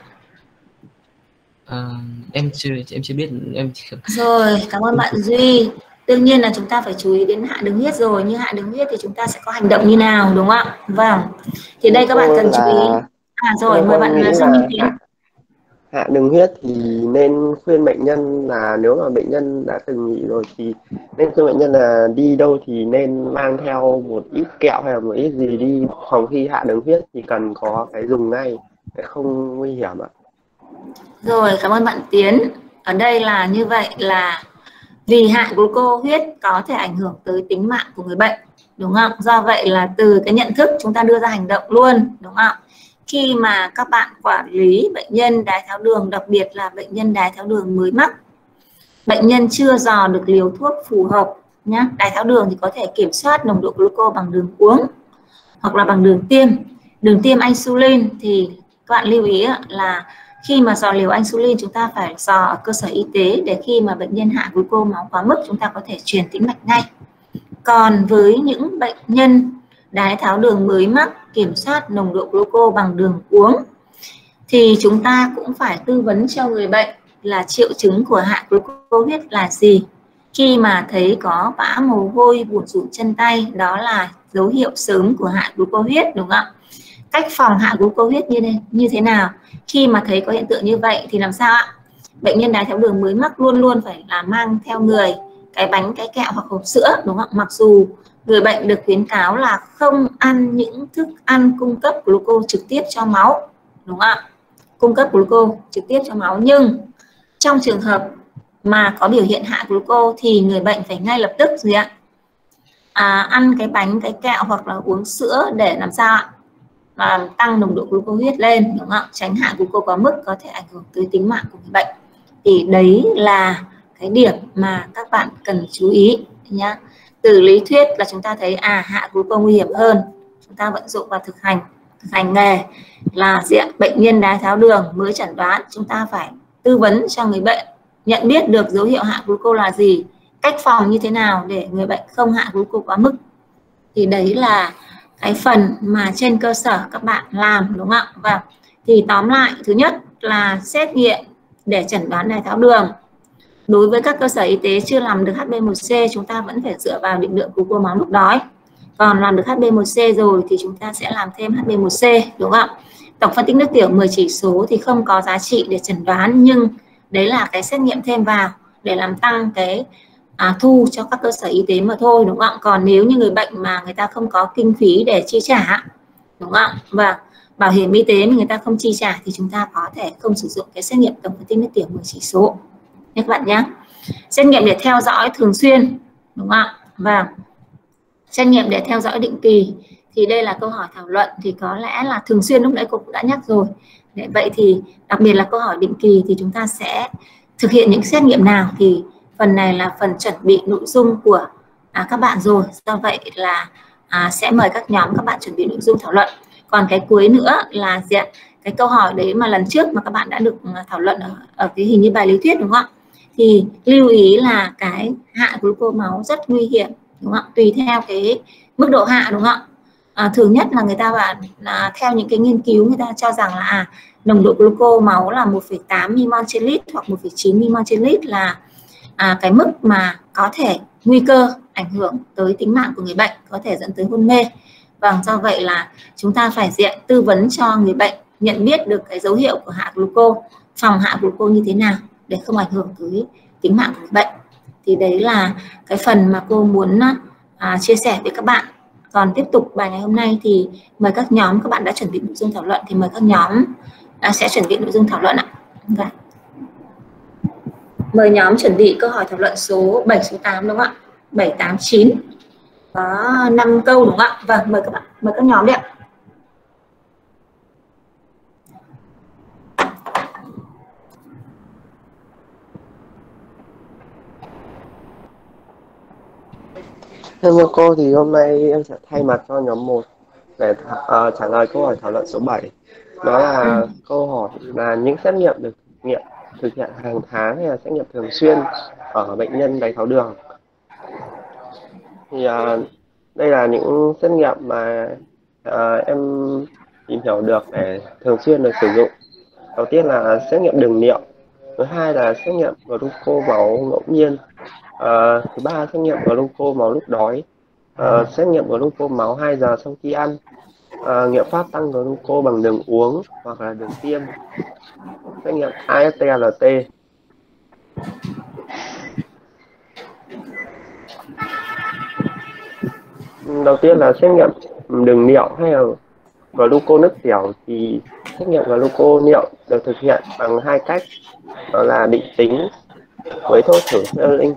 Speaker 3: À, em chưa em chưa biết em chưa...
Speaker 1: Rồi, cảm ơn bạn Duy. Đương nhiên là chúng ta phải chú ý đến hạ đường huyết rồi, nhưng hạ đường huyết thì chúng ta sẽ có hành động như nào, đúng không ạ? Vâng. Thì đây các bạn cần chú ý. À rồi, mời bạn là Dung Minh Tiến.
Speaker 5: Hạ đường huyết thì nên khuyên bệnh nhân là nếu mà bệnh nhân đã từng nghỉ rồi thì nên khuyên bệnh nhân là đi đâu thì nên mang theo một ít kẹo hay là một ít gì đi, phòng khi hạ đường huyết thì cần có cái dùng ngay để không nguy hiểm ạ.
Speaker 1: Rồi, cảm ơn bạn Tiến. Ở đây là như vậy là vì hạ gluco huyết có thể ảnh hưởng tới tính mạng của người bệnh, đúng không? Do vậy là từ cái nhận thức chúng ta đưa ra hành động luôn, đúng không? Khi mà các bạn quản lý bệnh nhân đái tháo đường, đặc biệt là bệnh nhân đái tháo đường mới mắc, bệnh nhân chưa dò được liều thuốc phù hợp nhá. Đái tháo đường thì có thể kiểm soát nồng độ gluco bằng đường uống hoặc là bằng đường tiêm. Đường tiêm insulin thì các bạn lưu ý là khi mà dò liều insulin chúng ta phải dò ở cơ sở y tế để khi mà bệnh nhân hạ gluco máu quá mức chúng ta có thể truyền tĩnh mạch ngay. Còn với những bệnh nhân đái tháo đường mới mắc kiểm soát nồng độ gluco bằng đường uống thì chúng ta cũng phải tư vấn cho người bệnh là triệu chứng của hạ gluco huyết là gì. Khi mà thấy có vã mồ hôi, buồn rủn chân tay, đó là dấu hiệu sớm của hạ gluco huyết, đúng không ạ? Cách phòng hạ gluco huyết như, như thế nào? Khi mà thấy có hiện tượng như vậy thì làm sao ạ? Bệnh nhân đái tháo đường mới mắc luôn luôn phải là mang theo người cái bánh, cái kẹo hoặc hộp sữa, đúng không? Mặc dù người bệnh được khuyến cáo là không ăn những thức ăn cung cấp gluco trực tiếp cho máu, đúng không ạ? Cung cấp gluco trực tiếp cho máu, nhưng trong trường hợp mà có biểu hiện hạ gluco thì người bệnh phải ngay lập tức gì ạ? À, ăn cái bánh, cái kẹo hoặc là uống sữa để làm sao ạ? Làm tăng nồng độ gluco huyết lên, đúng không ạ? Tránh hạ gluco quá mức có thể ảnh hưởng tới tính mạng của người bệnh. Thì đấy là cái điểm mà các bạn cần chú ý nhá. Từ lý thuyết là chúng ta thấy à hạ gluco nguy hiểm hơn, chúng ta vận dụng vào thực hành thực hành nghề là diện bệnh nhân đái tháo đường mới chẩn đoán, chúng ta phải tư vấn cho người bệnh nhận biết được dấu hiệu hạ gluco là gì, cách phòng như thế nào để người bệnh không hạ gluco quá mức. Thì đấy là cái phần mà trên cơ sở các bạn làm, đúng không ạ? Và thì tóm lại, thứ nhất là xét nghiệm để chẩn đoán đái tháo đường. Đối với các cơ sở y tế chưa làm được H B một C, chúng ta vẫn phải dựa vào định lượng gluco máu lúc đói. Còn làm được H B một C rồi thì chúng ta sẽ làm thêm H B một C, đúng không ạ? Tổng phân tích nước tiểu mười chỉ số thì không có giá trị để chẩn đoán, nhưng đấy là cái xét nghiệm thêm vào để làm tăng cái à, thu cho các cơ sở y tế mà thôi, đúng không ạ? Còn nếu như người bệnh mà người ta không có kinh phí để chi trả, đúng không ạ? Và bảo hiểm y tế mà người ta không chi trả thì chúng ta có thể không sử dụng cái xét nghiệm tổng phân tích nước tiểu mười chỉ số. Nhé các bạn nhé. Xét nghiệm để theo dõi thường xuyên, đúng không ạ? Và xét nghiệm để theo dõi định kỳ thì đây là câu hỏi thảo luận, thì có lẽ là thường xuyên lúc nãy cô cũng đã nhắc rồi. Để vậy thì đặc biệt là câu hỏi định kỳ thì chúng ta sẽ thực hiện những xét nghiệm nào, thì phần này là phần chuẩn bị nội dung của à, các bạn rồi. Do vậy là à, sẽ mời các nhóm các bạn chuẩn bị nội dung thảo luận. Còn cái cuối nữa là gì ạ? Cái câu hỏi đấy mà lần trước mà các bạn đã được thảo luận ở, ở cái hình như bài lý thuyết, đúng không ạ? Thì lưu ý là cái hạ gluco máu rất nguy hiểm, đúng không ạ? Tùy theo cái mức độ hạ, đúng không ạ? À, thường nhất là người ta bảo là theo những cái nghiên cứu người ta cho rằng là à, nồng độ gluco máu là một phẩy tám milimol trên lít hoặc một phẩy chín milimol trên lít là à, cái mức mà có thể nguy cơ ảnh hưởng tới tính mạng của người bệnh, có thể dẫn tới hôn mê. Vâng, do vậy là chúng ta phải diện tư vấn cho người bệnh nhận biết được cái dấu hiệu của hạ gluco, phòng hạ gluco như thế nào để không ảnh hưởng tới tính mạng của người bệnh. Thì đấy là cái phần mà cô muốn à, chia sẻ với các bạn. Còn tiếp tục bài ngày hôm nay thì mời các nhóm, các bạn đã chuẩn bị nội dung thảo luận thì mời các nhóm à, sẽ chuẩn bị nội dung thảo luận ạ. Okay. Mời nhóm chuẩn bị câu hỏi thảo luận số bảy, số tám, đúng không ạ? bảy, tám, chín. Có năm câu, đúng không ạ? Vâng, mời các bạn, mời các nhóm đi ạ.
Speaker 5: Thưa cô, thì hôm nay em sẽ thay mặt cho nhóm một để uh, trả lời câu hỏi thảo luận số bảy. Đó là ừ. câu hỏi là những xét nghiệm được thực hiện, thực hiện hàng tháng hay là xét nghiệm thường xuyên ở bệnh nhân đái tháo đường. Thì uh, đây là những xét nghiệm mà uh, em tìm hiểu được để thường xuyên được sử dụng. Đầu tiên là xét nghiệm đường niệu, thứ hai là xét nghiệm gluco máu ngẫu nhiên, Uh, thứ ba xét nghiệm gluco máu lúc đói, uh, xét nghiệm gluco máu hai giờ sau khi ăn, uh, nghiệm pháp tăng gluco bằng đường uống hoặc là đường tiêm, xét nghiệm a ét tê lờ tê. Đầu tiên là xét nghiệm đường niệu hay là gluco nước tiểu, thì xét nghiệm gluco niệu được thực hiện bằng hai cách, đó là định tính với thuốc thử Sterling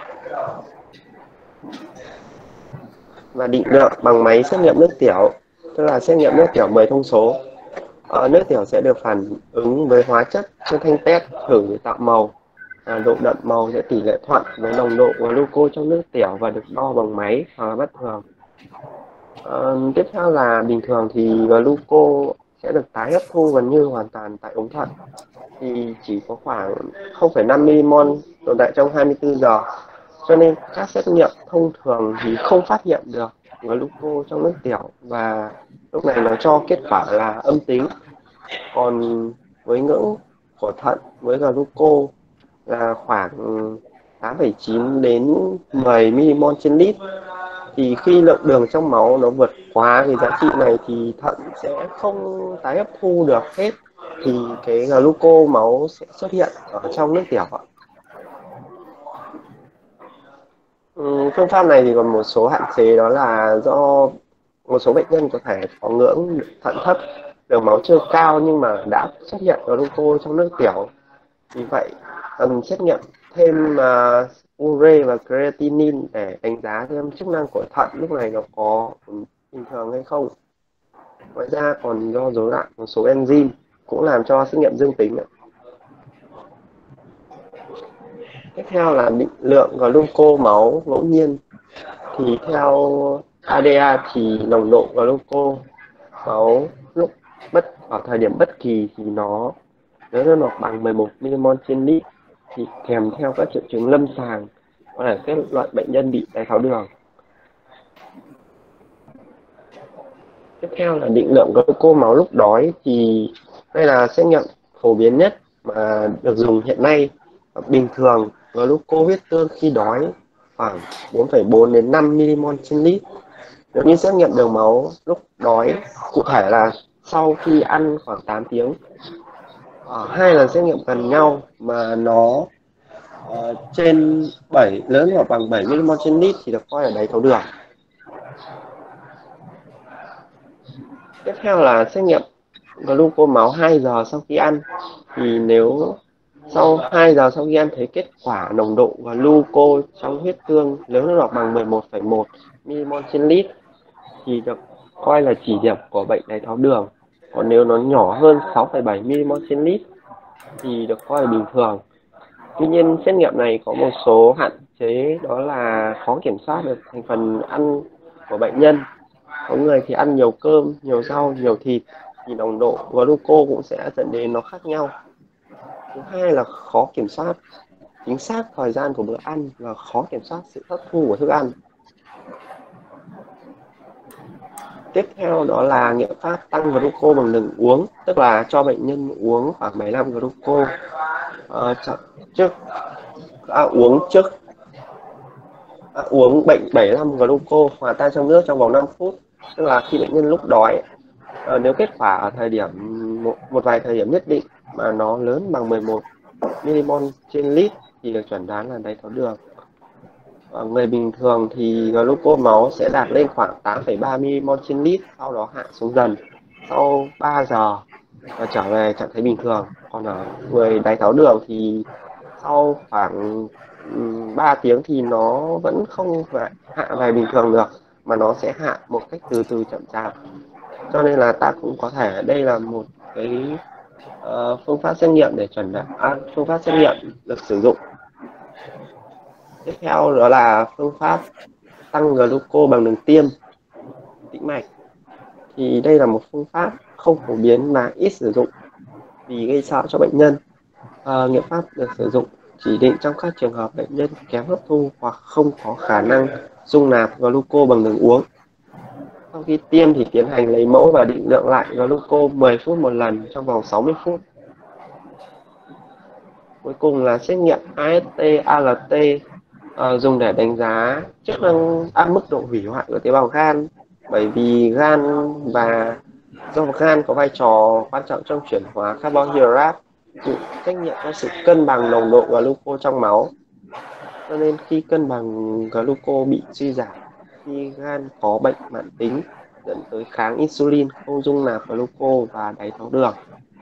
Speaker 5: và định lượng bằng máy xét nghiệm nước tiểu, tức là xét nghiệm nước tiểu mười thông số. Ở nước tiểu sẽ được phản ứng với hóa chất trên thanh test thử để tạo màu. À, độ đậm màu sẽ tỷ lệ thuận với nồng độ gluco trong nước tiểu và được đo bằng máy hoặc là bất thường. À, tiếp theo là bình thường thì gluco sẽ được tái hấp thu gần như hoàn toàn tại ống thận, thì chỉ có khoảng không phẩy năm milimol tồn tại trong hai mươi tư giờ, cho nên các xét nghiệm thông thường thì không phát hiện được gluco trong nước tiểu và lúc này nó cho kết quả là âm tính. Còn với ngưỡng của thận với gluco là khoảng tám phẩy chín đến mười milimol trên lít, thì khi lượng đường trong máu nó vượt quá cái giá trị này thì thận sẽ không tái hấp thu được hết, thì cái gluco máu sẽ xuất hiện ở trong nước tiểu ạ. Phương pháp này thì còn một số hạn chế, đó là do một số bệnh nhân có thể có ngưỡng thận thấp, đường máu chưa cao nhưng mà đã xuất hiện gluco trong nước tiểu. Vì vậy cần xét nghiệm thêm uh, ure và creatinine để đánh giá xem chức năng của thận lúc này nó có bình thường hay không. Ngoài ra còn do rối loạn một số enzyme cũng làm cho xét nghiệm dương tính. Tiếp theo là định lượng gluco máu ngẫu nhiên. Thì theo a đê a thì nồng độ gluco máu lúc bất ở thời điểm bất kỳ thì nó lớn hơn hoặc bằng mười một milimol trên lít, thì kèm theo các triệu chứng lâm sàng có thể kết luận bệnh nhân bị đái tháo đường. Tiếp theo là định lượng gluco máu lúc đói, thì đây là xét nghiệm phổ biến nhất mà được dùng hiện nay. Bình thường gluco huyết tương khi đói khoảng bốn phẩy bốn đến năm milimol trên lít. Nếu như xét nghiệm đường máu lúc đói, cụ thể là sau khi ăn khoảng tám tiếng, ở hai lần xét nghiệm gần nhau mà nó uh, trên bảy lớn hoặc bằng bảy milimol trên lít thì được coi là đái tháo đường. Tiếp theo là xét nghiệm gluco máu hai giờ sau khi ăn. Thì nếu sau hai giờ sau khi ăn thấy kết quả nồng độ gluco trong huyết tương lớn hơn hoặc bằng mười một phẩy một milimol trên lít thì được coi là chỉ điểm của bệnh đái tháo đường. Còn nếu nó nhỏ hơn sáu phẩy bảy milimol trên lít thì được coi là bình thường. Tuy nhiên xét nghiệm này có một số hạn chế, đó là khó kiểm soát được thành phần ăn của bệnh nhân. Có người thì ăn nhiều cơm, nhiều rau, nhiều thịt thì nồng độ gluco cũng sẽ dẫn đến nó khác nhau. Thứ hai là khó kiểm soát chính xác thời gian của bữa ăn và khó kiểm soát sự hấp thu của thức ăn. Tiếp theo đó là nghiệm pháp tăng gluco bằng đường uống, tức là cho bệnh nhân uống khoảng bảy mươi lăm gluco uh, trước à, uống trước à, uống bệnh bảy mươi lăm gluco hòa tan trong nước trong vòng năm phút, tức là khi bệnh nhân lúc đói. Uh, nếu kết quả ở thời điểm một, một vài thời điểm nhất định mà nó lớn bằng mười một milimol trên lít thì được chẩn đoán là đái tháo đường. Ở người bình thường thì gluco máu sẽ đạt lên khoảng tám phẩy ba milimol trên lít, sau đó hạ xuống dần sau ba giờ và trở về trạng thái bình thường. Còn ở người đái tháo đường thì sau khoảng ba tiếng thì nó vẫn không hạ về bình thường được, mà nó sẽ hạ một cách từ từ chậm chạp. Cho nên là ta cũng có thể đây là một cái uh, phương pháp xét nghiệm để chuẩn đoán à, phương pháp xét nghiệm được sử dụng. Tiếp theo đó là phương pháp tăng gluco bằng đường tiêm tĩnh mạch. Thì đây là một phương pháp không phổ biến và ít sử dụng vì gây sợ cho bệnh nhân. À, nghiệm pháp được sử dụng chỉ định trong các trường hợp bệnh nhân kém hấp thu hoặc không có khả năng dung nạp gluco bằng đường uống. Sau khi tiêm thì tiến hành lấy mẫu và định lượng lại gluco mười phút một lần trong vòng sáu mươi phút. Cuối cùng là xét nghiệm a ét tê a lờ tê, uh, dùng để đánh giá chức năng à, mức độ hủy hoại của tế bào gan. Bởi vì gan và do gan có vai trò quan trọng trong chuyển hóa carbohydrate, chịu trách nhiệm cho sự cân bằng nồng độ gluco trong máu. Cho nên khi cân bằng gluco bị suy giảm, khi gan có bệnh mãn tính dẫn tới kháng insulin, không dung nạp gluco và đái tháo đường.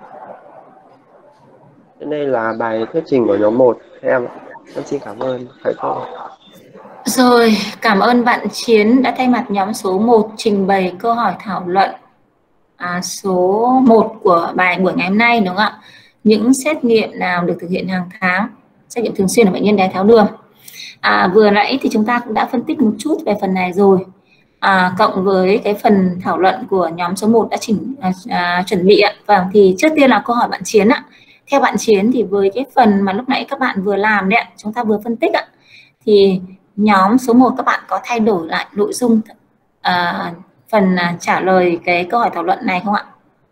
Speaker 5: Thế đây là bài thuyết trình của nhóm một em. Em xin cảm ơn thầy cô.
Speaker 1: Rồi, cảm ơn bạn Chiến đã thay mặt nhóm số một trình bày câu hỏi thảo luận à, số một của bài buổi ngày hôm nay, đúng không ạ? Những xét nghiệm nào được thực hiện hàng tháng, xét nghiệm thường xuyên ở bệnh nhân đái tháo đường. À, vừa nãy thì chúng ta cũng đã phân tích một chút về phần này rồi, à, cộng với cái phần thảo luận của nhóm số một đã chỉnh à, à, chuẩn bị ạ. Vâng, thì trước tiên là câu hỏi bạn Chiến ạ. Theo bạn Chiến thì với cái phần mà lúc nãy các bạn vừa làm đấy ạ, chúng ta vừa phân tích ạ, thì nhóm số một các bạn có thay đổi lại nội dung à, phần à, trả lời cái câu hỏi thảo luận này không ạ?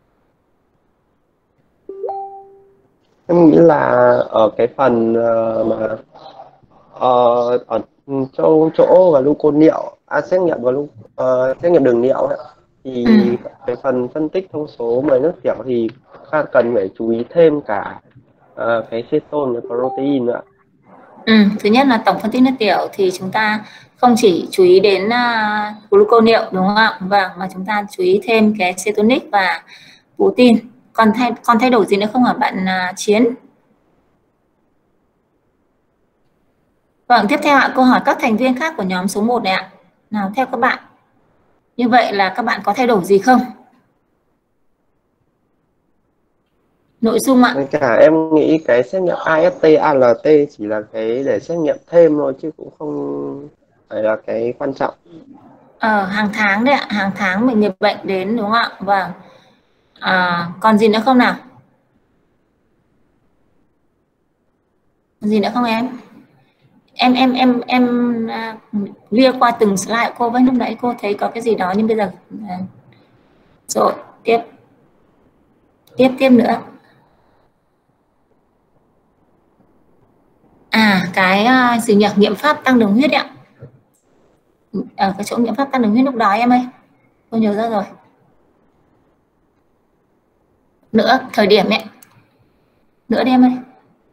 Speaker 5: Em nghĩ là ở cái phần uh, mà uh, ở chỗ chỗ gluco niệu, à, xét nghiệm gluco, uh, xét nghiệm đường niệu ấy, thì ừ. cái phần phân tích thông số mười nước tiểu thì ta cần phải chú ý thêm cả uh, cái ketone và protein nữa.
Speaker 1: Ừ, thứ nhất là tổng phân tích nước tiểu thì chúng ta không chỉ chú ý đến uh, gluco niệu, đúng không ạ? Vâng, mà chúng ta chú ý thêm cái cetonic và protein. Còn thay còn thay đổi gì nữa không hả bạn uh, Chiến? Vâng, tiếp theo ạ, câu hỏi các thành viên khác của nhóm số một này ạ. Nào, theo các bạn, như vậy là các bạn có thay đổi gì không? Nội dung ạ.
Speaker 5: Với cả em nghĩ cái xét nghiệm a ét tê, a lờ tê chỉ là cái để xét nghiệm thêm thôi chứ cũng không phải là cái quan trọng.
Speaker 1: Ờ, hàng tháng đấy ạ, hàng tháng mình người bệnh đến đúng không ạ? Vâng. À, còn gì nữa không nào? Còn gì nữa không em? Em em em em à, lia qua từng slide của cô với lúc nãy cô thấy có cái gì đó nhưng bây giờ à, rồi tiếp tiếp tiếp nữa. À, cái uh, gì nhỉ? Nghiệm pháp tăng đường huyết ạ. Ở cái chỗ nghiệm pháp tăng đường huyết lúc đó em ơi, cô nhớ ra rồi. Nữa thời điểm ấy, nữa đi em ơi.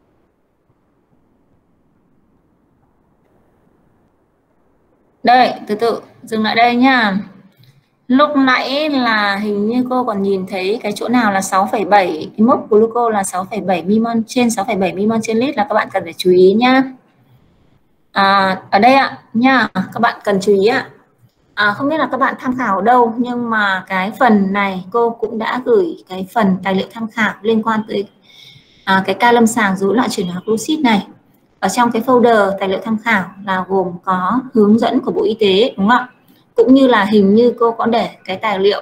Speaker 1: Đây, từ từ dừng lại đây nhá. Lúc nãy là hình như cô còn nhìn thấy cái chỗ nào là sáu phẩy bảy, cái mốc glucose là sáu phẩy bảy mmol trên sáu phẩy bảy mmol trên lít là các bạn cần phải chú ý nhá. À, ở đây ạ nha, các bạn cần chú ý ạ. À, không biết là các bạn tham khảo ở đâu nhưng mà cái phần này cô cũng đã gửi cái phần tài liệu tham khảo liên quan tới à, cái ca lâm sàng rối loạn chuyển hóa glucid này. Ở trong cái folder tài liệu tham khảo là gồm có hướng dẫn của Bộ Y tế đúng không ạ? Cũng như là hình như cô có để cái tài liệu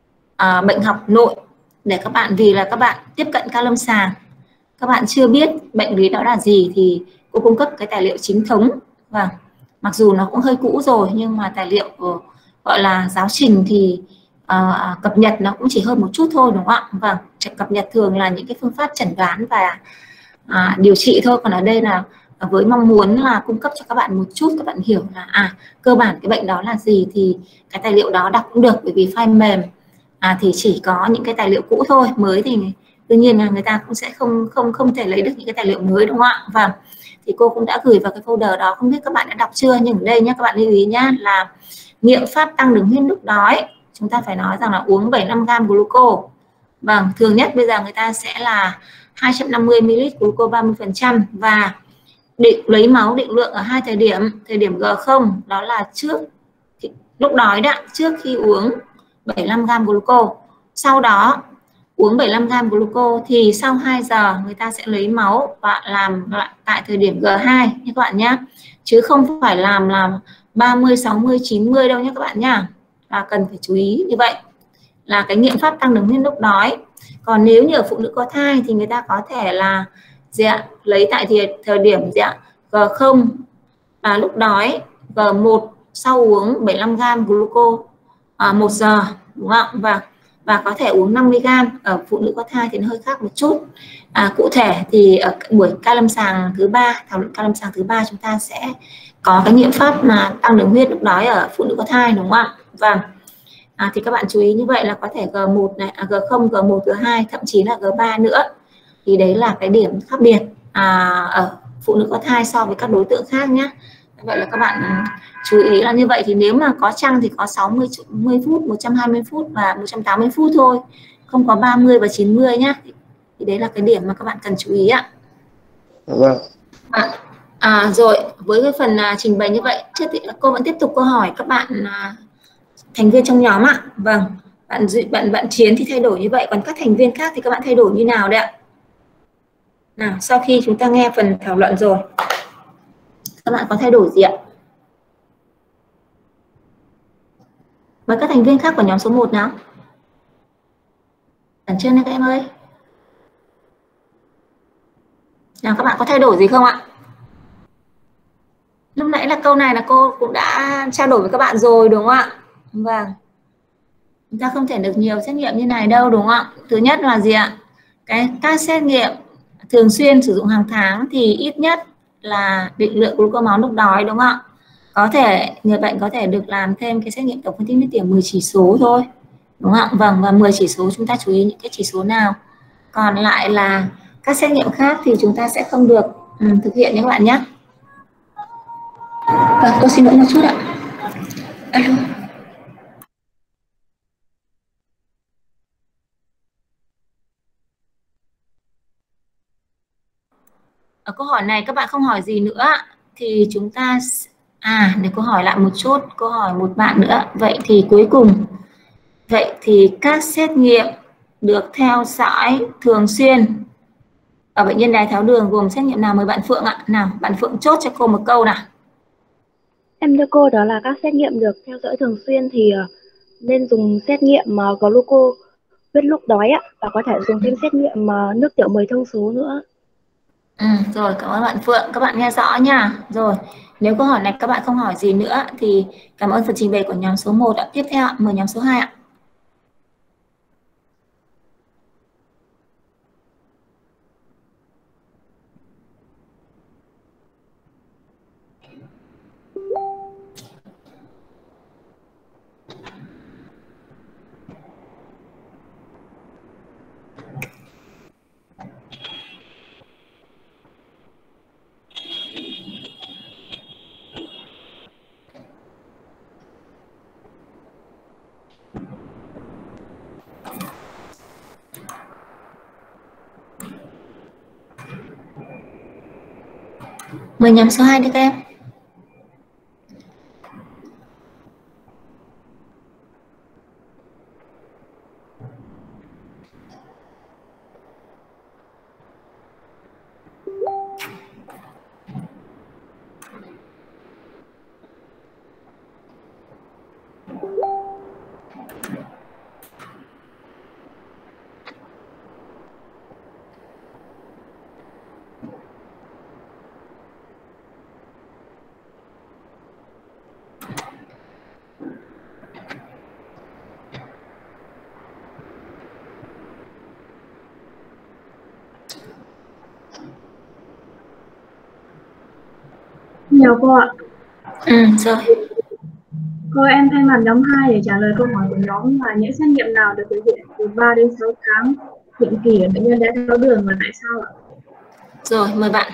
Speaker 1: à, bệnh học nội để các bạn, vì là các bạn tiếp cận ca lâm sàng, các bạn chưa biết bệnh lý đó là gì thì cô cung cấp cái tài liệu chính thống. Và mặc dù nó cũng hơi cũ rồi nhưng mà tài liệu uh, gọi là giáo trình thì uh, cập nhật nó cũng chỉ hơn một chút thôi đúng không ạ? Vâng, cập nhật thường là những cái phương pháp chẩn đoán và à, điều trị thôi, còn ở đây là với mong muốn là cung cấp cho các bạn một chút các bạn hiểu là à cơ bản cái bệnh đó là gì thì cái tài liệu đó đọc cũng được, bởi vì file mềm à, thì chỉ có những cái tài liệu cũ thôi, mới thì đương nhiên là người ta cũng sẽ không không không thể lấy được những cái tài liệu mới đúng không ạ? Và thì cô cũng đã gửi vào cái folder đó, không biết các bạn đã đọc chưa, nhưng ở đây nhé các bạn lưu ý nhá là nghiệm pháp tăng đường huyết lúc đói chúng ta phải nói rằng là uống bảy mươi lăm gam glucose. Vâng, thường nhất bây giờ người ta sẽ là hai trăm năm mươi mi li lít glucose ba mươi phần trăm và định lấy máu định lượng ở hai thời điểm. Thời điểm G không đó là trước lúc đói đó, trước khi uống bảy mươi lăm gam glucose. Sau đó uống bảy mươi lăm gam glucose thì sau hai giờ người ta sẽ lấy máu và làm lại tại thời điểm G hai nha các bạn nhé. Chứ không phải làm làm ba mươi, sáu mươi, chín mươi đâu nhé các bạn nhá. Và cần phải chú ý như vậy là cái nghiệm pháp tăng đường huyết lúc đói. Còn nếu như ở phụ nữ có thai thì người ta có thể là gì ạ? Lấy tại thì thời điểm gì ạ? G không là lúc đói, G một sau uống bảy mươi lăm gam glucose à, một giờ đúng không? Và và có thể uống năm mươi gam. Ở phụ nữ có thai thì nó hơi khác một chút. À, cụ thể thì ở buổi ca lâm sàng thứ ba, thảo luận ca lâm sàng thứ ba chúng ta sẽ có cái nghiệm pháp mà tăng đường huyết lúc đói ở phụ nữ có thai đúng không ạ? Vâng. À, thì các bạn chú ý như vậy là có thể G một này, à, G không, G một, G hai, thậm chí là G ba nữa. Thì đấy là cái điểm khác biệt à, ở phụ nữ có thai so với các đối tượng khác nhé. Vậy là các bạn chú ý là như vậy, thì nếu mà có chăng thì có sáu mươi phút, một trăm hai mươi phút và một trăm tám mươi phút thôi, không có ba mươi và chín mươi nhá. Thì đấy là cái điểm mà các bạn cần chú ý ạ.
Speaker 5: Vâng.
Speaker 1: À, à, rồi với cái phần à, trình bày như vậy, trước thì cô vẫn tiếp tục câu hỏi các bạn à, thành viên trong nhóm ạ. Vâng, bạn bạn bạn Chiến thì thay đổi như vậy, còn các thành viên khác thì các bạn thay đổi như nào đấy ạ? Nào, sau khi chúng ta nghe phần thảo luận rồi, các bạn có thay đổi gì ạ? Mời các thành viên khác của nhóm số một nào. Ẩn chân các em ơi. Nào, các bạn có thay đổi gì không ạ? Lúc nãy là câu này là cô cũng đã trao đổi với các bạn rồi đúng không ạ? Vâng. Chúng ta không thể được nhiều xét nghiệm như này đâu đúng không ạ? Thứ nhất là gì ạ? Cái các xét nghiệm thường xuyên sử dụng hàng tháng thì ít nhất là định lượng glucose máu lúc đói đúng không ạ? Có thể người bệnh có thể được làm thêm cái xét nghiệm tổng phân tích nước tiểu mười chỉ số thôi đúng không ạ? Vâng, và mười chỉ số chúng ta chú ý những cái chỉ số nào, còn lại là các xét nghiệm khác thì chúng ta sẽ không được ừ, thực hiện nhé các bạn nhé. Vâng, tôi xin lỗi một chút ạ. Alo. Ở câu hỏi này các bạn không hỏi gì nữa, thì chúng ta à để cô hỏi lại một chút, cô hỏi một bạn nữa. Vậy thì cuối cùng, vậy thì các xét nghiệm được theo dõi thường xuyên ở bệnh nhân đái tháo đường gồm xét nghiệm nào? Mời bạn Phượng ạ. Nào, bạn Phượng chốt cho cô một câu nào.
Speaker 8: Em thưa cô, đó là các xét nghiệm được theo dõi thường xuyên thì uh, nên dùng xét nghiệm uh, gluco huyết lúc đói ạ, và có thể dùng thêm xét nghiệm uh, nước tiểu mười thông số nữa.
Speaker 1: Ừ, rồi, cảm ơn bạn Phượng. Các bạn nghe rõ nha. Rồi, nếu câu hỏi này các bạn không hỏi gì nữa thì cảm ơn phần trình bày của nhóm số một ạ. Tiếp theo, mời nhóm số hai ạ. Mời nhóm số hai đi các em.
Speaker 9: Chào cô ạ.
Speaker 1: Ừ, rồi.
Speaker 9: Cô, em thay mặt nhóm hai để trả lời câu hỏi của nhóm là những xét nghiệm nào được thực hiện từ ba đến sáu tháng định kỳ ở bệnh nhân đái tháo đường và tại sao ạ?
Speaker 1: Rồi, mời bạn.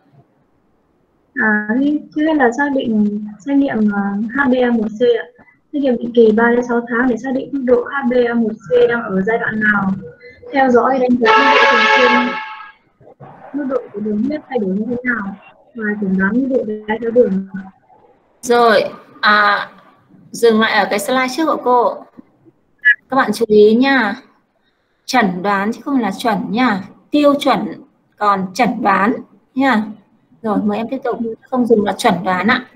Speaker 9: À, trước hết là xác định xét nghiệm H b A một C ạ. Xét nghiệm định kỳ ba đến sáu tháng để xác định mức độ H b A một C đang ở giai đoạn nào. Theo dõi đánh giá mức độ thường xuyên, mức độ của đường huyết thay đổi như thế nào và chẩn đoán mức độ đái tháo đường.
Speaker 1: Rồi, à, dừng lại ở cái slide trước của cô. Các bạn chú ý nha. Chẩn đoán chứ không phải là chuẩn nha. Tiêu chuẩn còn chẩn đoán nha. Rồi, mời em tiếp tục. Không dùng là chuẩn đoán ạ.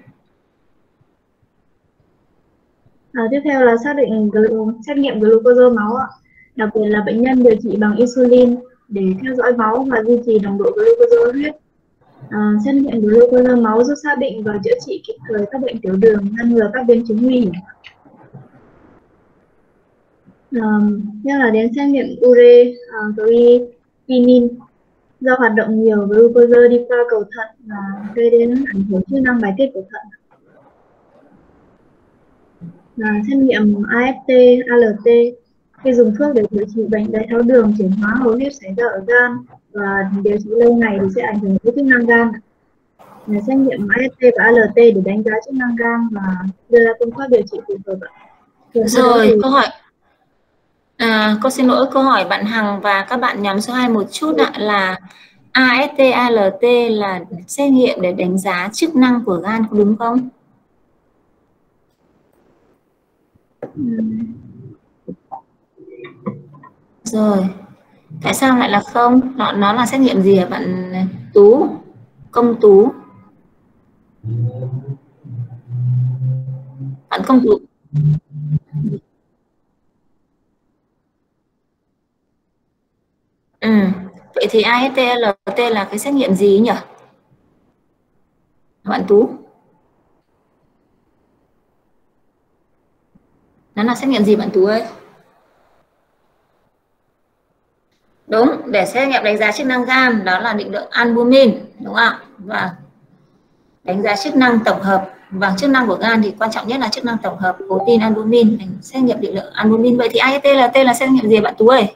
Speaker 9: À, tiếp theo là xác định xét nghiệm glucose máu ạ. Đặc biệt là bệnh nhân điều trị bằng insulin để theo dõi máu và duy trì nồng độ glucose huyết. À, xét nghiệm glucose máu giúp xác định và chữa trị kịp thời các bệnh tiểu đường, ngăn ngừa các biến chứng nguy hiểm. À, như là đến xét nghiệm ure, uh, creatinine. Do hoạt động nhiều glucose đi qua cầu thận và gây đến ảnh hưởng chức năng bài tiết của thận. À, xét nghiệm A F T, A L T. Khi dùng thuốc để điều trị bệnh đái tháo đường, chuyển hóa hầu hết xảy ra ở gan và điều trị lâu ngày thì sẽ ảnh hưởng đến chức năng gan. Là xét nghiệm A F T và A L T để đánh giá chức năng gan và đưa ra phương pháp điều trị phù hợp.
Speaker 1: Rồi, thì... câu hỏi. À, cô xin lỗi, câu hỏi bạn Hằng và các bạn nhóm số hai một chút ạ, là A S T, A L T là xét nghiệm để đánh giá chức năng của gan, có đúng không? Rồi, tại sao lại là không? Nó, nó là xét nghiệm gì hả bạn Tú? Công Tú. Bạn Công Tú. Ừ, vậy thì A S T, A L T là cái xét nghiệm gì nhỉ? Bạn Tú. Nó là xét nghiệm gì bạn Tú ơi? Đúng, để xét nghiệm đánh giá chức năng gan đó là định lượng albumin, đúng không ạ? Và đánh giá chức năng tổng hợp, và chức năng của gan thì quan trọng nhất là chức năng tổng hợp protein albumin, xét nghiệm định lượng albumin. Vậy thì A S T là tên là xét nghiệm gì bạn Tú ơi?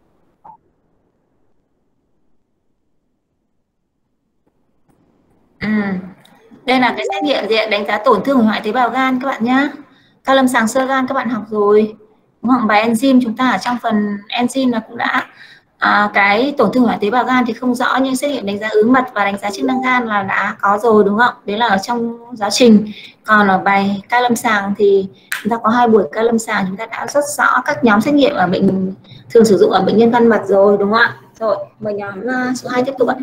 Speaker 1: Ừ. Đây là cái xét nghiệm gì? Đánh giá tổn thương hủy hoại tế bào gan các bạn nhá. Các lâm sàng xơ gan các bạn học rồi, đúng không? Bài enzyme chúng ta ở trong phần enzyme là cũng đã À, cái tổn thương ở tế bào gan thì không rõ, nhưng xét nghiệm đánh giá ứ mật và đánh giá chức năng gan là đã có rồi đúng không? Đấy là ở trong giáo trình. Còn ở bài ca lâm sàng thì chúng ta có hai buổi ca lâm sàng, chúng ta đã rất rõ các nhóm xét nghiệm ở bệnh thường sử dụng ở bệnh nhân gan mật rồi đúng không ạ? Rồi, mời nhóm uh, số hai tiếp tục ạ.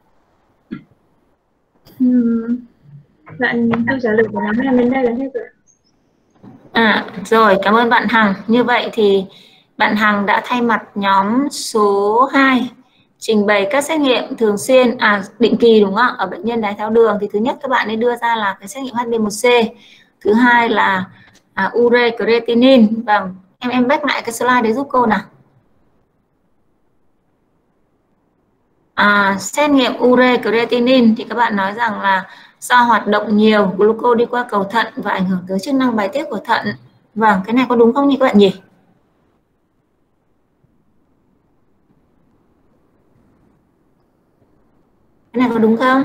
Speaker 9: Ừm, Bạn câu trả lời của nhóm em đến đây là hết rồi.
Speaker 1: À, rồi, cảm ơn bạn Hằng. Như vậy thì bạn Hằng đã thay mặt nhóm số hai trình bày các xét nghiệm thường xuyên, à định kỳ đúng không ạ? Ở bệnh nhân đái tháo đường thì thứ nhất các bạn nên đưa ra là cái xét nghiệm H B một C, thứ hai là à, ure creatinine. Vâng, em em back lại cái slide đấy giúp cô nào. À, xét nghiệm ure creatinine thì các bạn nói rằng là do hoạt động nhiều, glucose đi qua cầu thận và ảnh hưởng tới chức năng bài tiết của thận. Vâng, cái này có đúng không nhỉ các bạn nhỉ? Cái này có đúng không?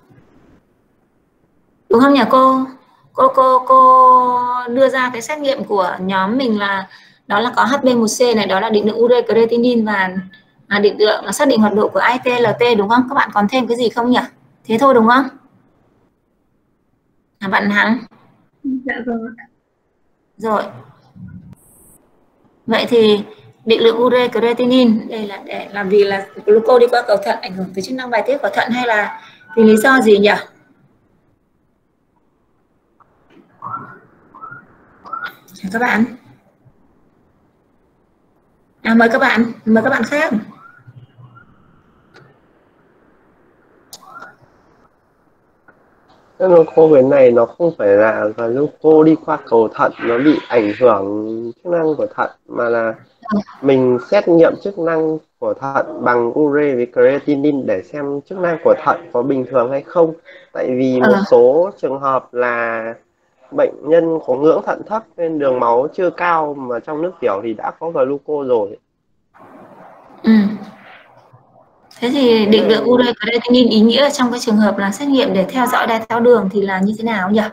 Speaker 1: Đúng không nhỉ cô? Cô cô cô đưa ra cái xét nghiệm của nhóm mình là đó là có H B một C này, đó là định lượng ure creatinine và à, định lượng là xác định hoạt độ của A T L T đúng không? Các bạn còn thêm cái gì không nhỉ? Thế thôi đúng không? À, bạn Hằng.
Speaker 9: Dạ vâng ạ.
Speaker 1: Rồi. Vậy thì định lượng ure creatinine đây là để làm vì là glucose đi qua cầu thận ảnh hưởng tới chức năng bài tiết của thận hay là vì lý do gì nhỉ? Chào các bạn. À, mời các bạn, mời các bạn khác.
Speaker 5: Glucose cái này nó không phải là glucose đi qua cầu thận nó bị ảnh hưởng chức năng của thận, mà là mình xét nghiệm chức năng của thận bằng ure với creatinine để xem chức năng của thận có bình thường hay không. Tại vì một số trường hợp là bệnh nhân có ngưỡng thận thấp nên đường máu chưa cao mà trong nước tiểu thì đã có glucose rồi.
Speaker 1: Ừ. Thế thì định lượng ure creatinine ý nghĩa trong cái trường hợp là xét nghiệm để theo dõi đái tháo đường thì là như thế nào nhỉ?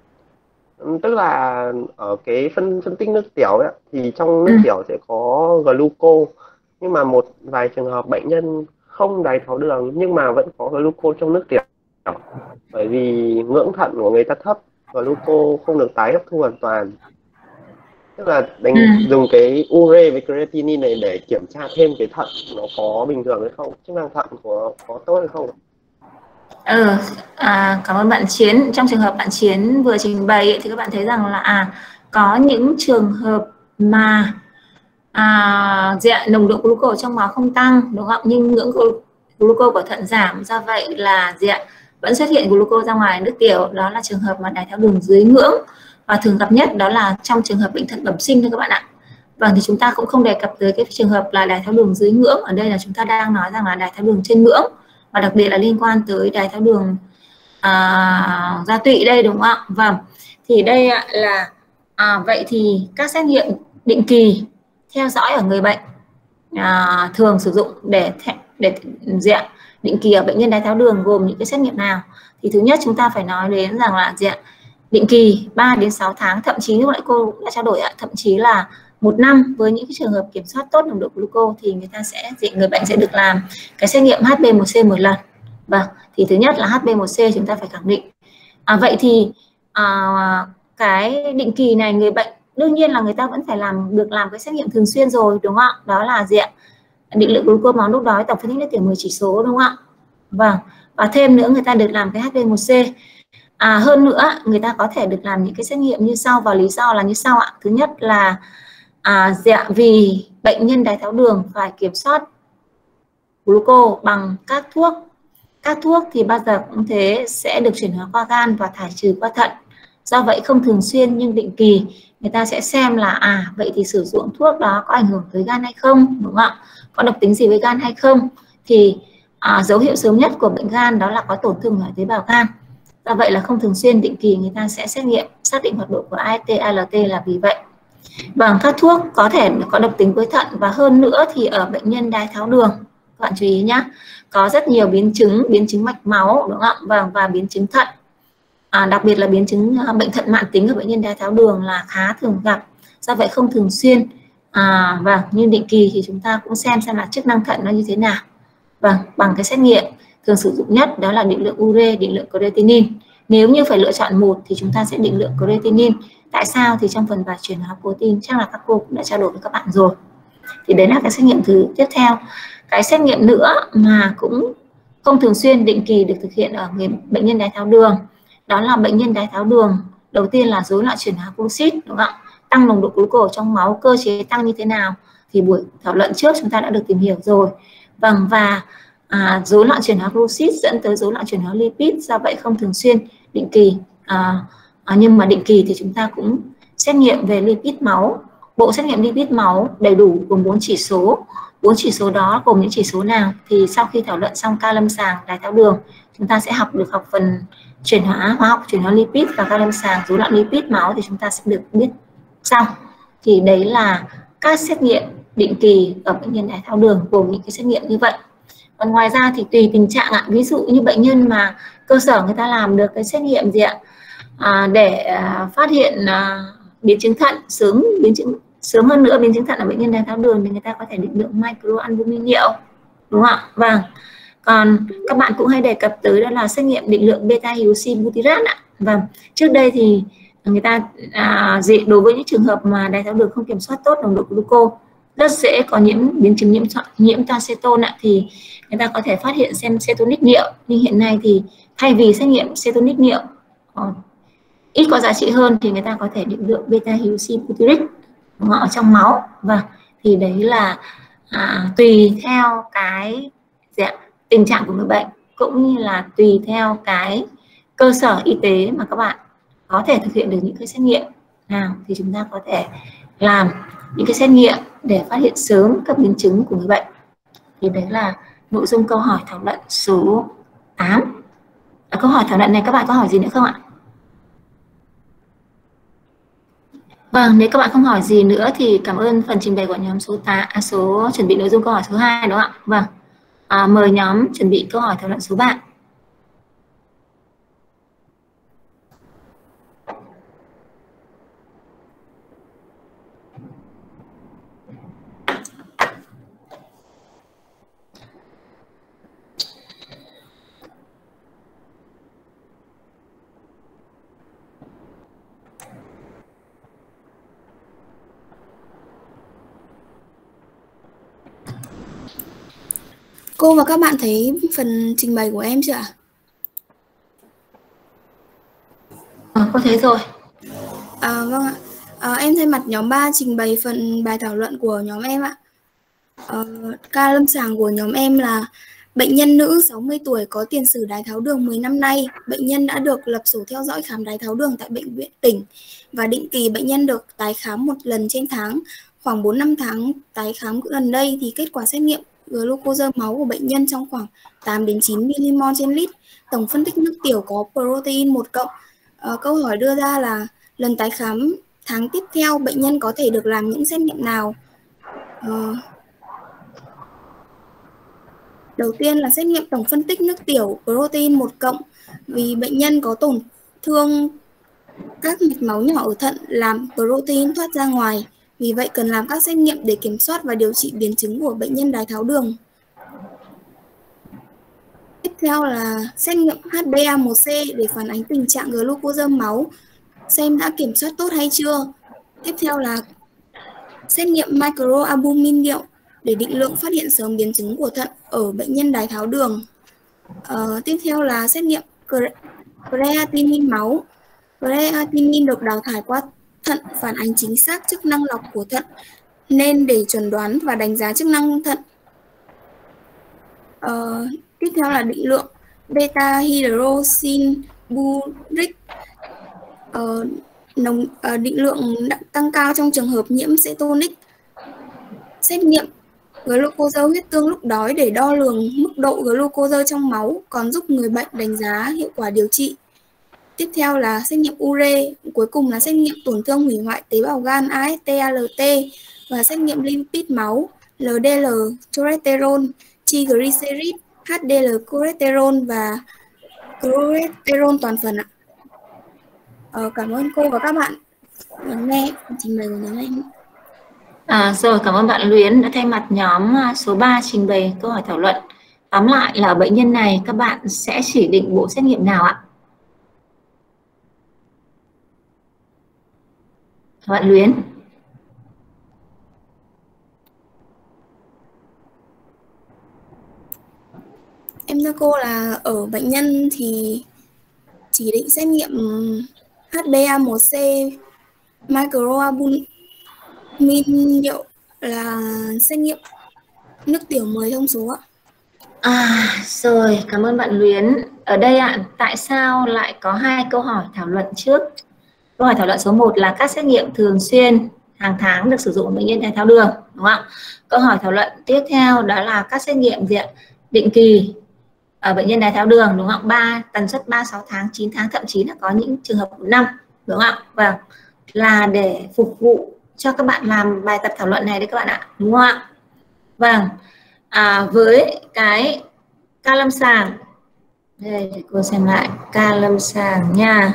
Speaker 5: Tức là ở cái phân phân tích nước tiểu ấy, thì trong nước ừ. tiểu sẽ có glucose, nhưng mà một vài trường hợp bệnh nhân không đái tháo đường nhưng mà vẫn có glucose trong nước tiểu, bởi vì ngưỡng thận của người ta thấp, glucose không được tái hấp thu hoàn toàn. Tức là đánh ừ. dùng cái ure với creatinine này để kiểm tra thêm cái thận nó có bình thường hay không, chức năng thận của có tốt hay không.
Speaker 1: Ừ, à, cảm ơn bạn Chiến. Trong trường hợp bạn Chiến vừa trình bày ấy, thì các bạn thấy rằng là à có những trường hợp mà à, dạ, nồng độ glucose trong máu không tăng đúng không? Nhưng ngưỡng glucose của thận giảm, do vậy là dạ, vẫn xuất hiện glucose ra ngoài nước tiểu, đó là trường hợp mà đái tháo đường dưới ngưỡng. Và thường gặp nhất đó là trong trường hợp bệnh thận bẩm sinh thôi các bạn ạ. Vâng, thì chúng ta cũng không đề cập tới cái trường hợp là đái tháo đường dưới ngưỡng. Ở đây là chúng ta đang nói rằng là đái tháo đường trên ngưỡng, và đặc biệt là liên quan tới đái tháo đường à, gia tụy đây đúng không ạ? Vâng, thì đây là à, vậy thì các xét nghiệm định kỳ theo dõi ở người bệnh à, thường sử dụng để để diện định kỳ ở bệnh nhân đái tháo đường gồm những cái xét nghiệm nào? Thì thứ nhất chúng ta phải nói đến rằng là diện định kỳ ba đến sáu tháng, thậm chí lúc nãy cô đã trao đổi ạ, thậm chí là một năm với những cái trường hợp kiểm soát tốt nồng độ glucose thì người ta sẽ người bệnh sẽ được làm cái xét nghiệm H B một C một lần. Vâng, thì thứ nhất là H B một C chúng ta phải khẳng định. À, vậy thì à, cái định kỳ này người bệnh đương nhiên là người ta vẫn phải làm được làm cái xét nghiệm thường xuyên rồi đúng không ạ? Đó là gì ạ? Định lượng glucose máu lúc đói, tổng phân tích nước tiểu mười chỉ số đúng không ạ? Vâng, và thêm nữa người ta được làm cái H B một C. À, hơn nữa người ta có thể được làm những cái xét nghiệm như sau, và lý do là như sau ạ. Thứ nhất là à, dạ, vì bệnh nhân đái tháo đường phải kiểm soát glucose bằng các thuốc. Các thuốc thì bao giờ cũng thế sẽ được chuyển hóa qua gan và thải trừ qua thận. Do vậy không thường xuyên nhưng định kỳ người ta sẽ xem là à vậy thì sử dụng thuốc đó có ảnh hưởng tới gan hay không, đúng không ạ? Có độc tính gì với gan hay không? Thì à, dấu hiệu sớm nhất của bệnh gan đó là có tổn thương ở tế bào gan. Do vậy là không thường xuyên, định kỳ người ta sẽ xét nghiệm xác định hoạt độ của A S T, A L T là vì vậy. Bằng các thuốc có thể có độc tính với thận, và hơn nữa thì ở bệnh nhân đái tháo đường các bạn chú ý nhé, có rất nhiều biến chứng, biến chứng mạch máu đúng không ạ? Và, và biến chứng thận, à, đặc biệt là biến chứng bệnh thận mãn tính ở bệnh nhân đái tháo đường là khá thường gặp. Do vậy không thường xuyên À, vâng, như định kỳ thì chúng ta cũng xem xem là chức năng thận nó như thế nào. Vâng, bằng cái xét nghiệm thường sử dụng nhất đó là định lượng ure, định lượng creatinine. Nếu như phải lựa chọn một thì chúng ta sẽ định lượng creatinine. Tại sao? Thì trong phần bài chuyển hóa protein chắc là các cô cũng đã trao đổi với các bạn rồi. Thì đấy là cái xét nghiệm thứ tiếp theo. Cái xét nghiệm nữa mà cũng không thường xuyên, định kỳ được thực hiện ở người bệnh nhân đái tháo đường, đó là bệnh nhân đái tháo đường đầu tiên là rối loạn chuyển hóa glucid, đúng không ạ? Tăng nồng độ glucose trong máu, cơ chế tăng như thế nào thì buổi thảo luận trước chúng ta đã được tìm hiểu rồi. Vâng, và à, rối loạn chuyển hóa glucid dẫn tới rối loạn chuyển hóa lipid, do vậy không thường xuyên định kỳ. À, à, nhưng mà định kỳ thì chúng ta cũng xét nghiệm về lipid máu. Bộ xét nghiệm lipid máu đầy đủ gồm bốn chỉ số. Bốn chỉ số đó gồm những chỉ số nào thì sau khi thảo luận xong ca lâm sàng đái tháo đường, chúng ta sẽ học được học phần chuyển hóa hóa học, chuyển hóa lipid và ca lâm sàng rối loạn lipid máu thì chúng ta sẽ được biết sau. Thì đấy là các xét nghiệm định kỳ ở bệnh nhân đái tháo đường gồm những cái xét nghiệm như vậy. Còn ngoài ra thì tùy tình trạng ạ, ví dụ như bệnh nhân mà cơ sở người ta làm được cái xét nghiệm gì ạ, à, để à, phát hiện à, biến chứng thận sớm, biến chứng sớm hơn nữa biến chứng thận ở bệnh nhân đái tháo đường thì người ta có thể định lượng microalbumin niệu, đúng không ạ? Vâng. Còn các bạn cũng hay đề cập tới đó là xét nghiệm định lượng beta hydroxy butyrate ạ. Vâng. Trước đây thì người ta à, đối với những trường hợp mà đái tháo đường không kiểm soát tốt nồng độ glucose, rất dễ có nhiễm biến chứng nhiễm nhiễm toan ceton ạ, thì người ta có thể phát hiện xem cetonic niệu. Nhưng hiện nay thì thay vì xét nghiệm cetonic niệu uh, ít có giá trị hơn thì người ta có thể định lượng beta hydroxy butyric ở trong máu. Và thì đấy là à, tùy theo cái dạ, tình trạng của người bệnh cũng như là tùy theo cái cơ sở y tế mà các bạn có thể thực hiện được những cái xét nghiệm nào thì chúng ta có thể làm những cái xét nghiệm để phát hiện sớm các biến chứng của người bệnh. Thì đấy là nội dung câu hỏi thảo luận số tám. À, câu hỏi thảo luận này các bạn có hỏi gì nữa không ạ? Vâng, nếu các bạn không hỏi gì nữa thì cảm ơn phần trình bày của nhóm số tám, à, số chuẩn bị nội dung câu hỏi số hai đúng không ạ? Vâng. À, mời nhóm chuẩn bị câu hỏi thảo luận số ba.
Speaker 10: Cô và các bạn thấy phần trình bày của em chưa ạ?
Speaker 1: À, cô thấy rồi.
Speaker 10: À, vâng ạ. À, em thay mặt nhóm ba trình bày phần bài thảo luận của nhóm em ạ. À, ca lâm sàng của nhóm em là bệnh nhân nữ sáu mươi tuổi có tiền sử đái tháo đường mười năm nay. Bệnh nhân đã được lập sổ theo dõi khám đái tháo đường tại bệnh viện tỉnh và định kỳ bệnh nhân được tái khám một lần trên tháng. Khoảng bốn năm tháng tái khám gần đây thì kết quả xét nghiệm glucose máu của bệnh nhân trong khoảng tám đến chín milimol trên lít. Tổng phân tích nước tiểu có protein một cộng. À, câu hỏi đưa ra là lần tái khám tháng tiếp theo bệnh nhân có thể được làm những xét nghiệm nào? À, đầu tiên là xét nghiệm tổng phân tích nước tiểu protein một cộng, vì bệnh nhân có tổn thương các mạch máu nhỏ ở thận làm protein thoát ra ngoài. Vì vậy cần làm các xét nghiệm để kiểm soát và điều trị biến chứng của bệnh nhân đái tháo đường. Tiếp theo là xét nghiệm H b A một C để phản ánh tình trạng glucose máu, xem đã kiểm soát tốt hay chưa. Tiếp theo là xét nghiệm microalbumin niệu để định lượng phát hiện sớm biến chứng của thận ở bệnh nhân đái tháo đường. Uh, tiếp theo là xét nghiệm creatinine máu. Creatinine được đào thải qua thận phản ánh chính xác chức năng lọc của thận, nên để chẩn đoán và đánh giá chức năng thận. Uh, tiếp theo là định lượng beta hydroxy butyric, uh, nồng uh, định lượng tăng cao trong trường hợp nhiễm cetonic. Xét nghiệm glucose huyết tương lúc đói để đo lường mức độ glucose trong máu, còn giúp người bệnh đánh giá hiệu quả điều trị. Tiếp theo là xét nghiệm ure, cuối cùng là xét nghiệm tổn thương hủy hoại tế bào gan A S T A L T và xét nghiệm lipid máu L D L cholesterol, triglycerid, H D L cholesterol và cholesterol toàn phần ạ. Ờ, cảm ơn cô và các bạn lắng nghe trình bày của nhóm em.
Speaker 1: À, rồi, cảm ơn bạn Luyến đã thay mặt nhóm số ba trình bày câu hỏi thảo luận. Tóm lại là ở bệnh nhân này các bạn sẽ chỉ định bộ xét nghiệm nào ạ? Bạn Luyến.
Speaker 10: Em thưa cô là ở bệnh nhân thì chỉ định xét nghiệm hát bê A một C microalbumin liệu là xét nghiệm nước tiểu mười thông số ạ.
Speaker 1: À, rồi, cảm ơn bạn Luyến. Ở đây ạ, tại sao lại có hai câu hỏi thảo luận trước? Câu hỏi thảo luận số một là các xét nghiệm thường xuyên hàng tháng được sử dụng ở bệnh nhân đái tháo đường, đúng không ạ? Câu hỏi thảo luận tiếp theo đó là các xét nghiệm diện định kỳ ở bệnh nhân đái tháo đường, đúng không? ba tần suất ba, sáu tháng, chín tháng, thậm chí là có những trường hợp một năm, đúng không ạ? Vâng, là để phục vụ cho các bạn làm bài tập thảo luận này đấy các bạn ạ, đúng không ạ? Vâng, à, với cái ca lâm sàng, đây để cô xem lại ca lâm sàng nha,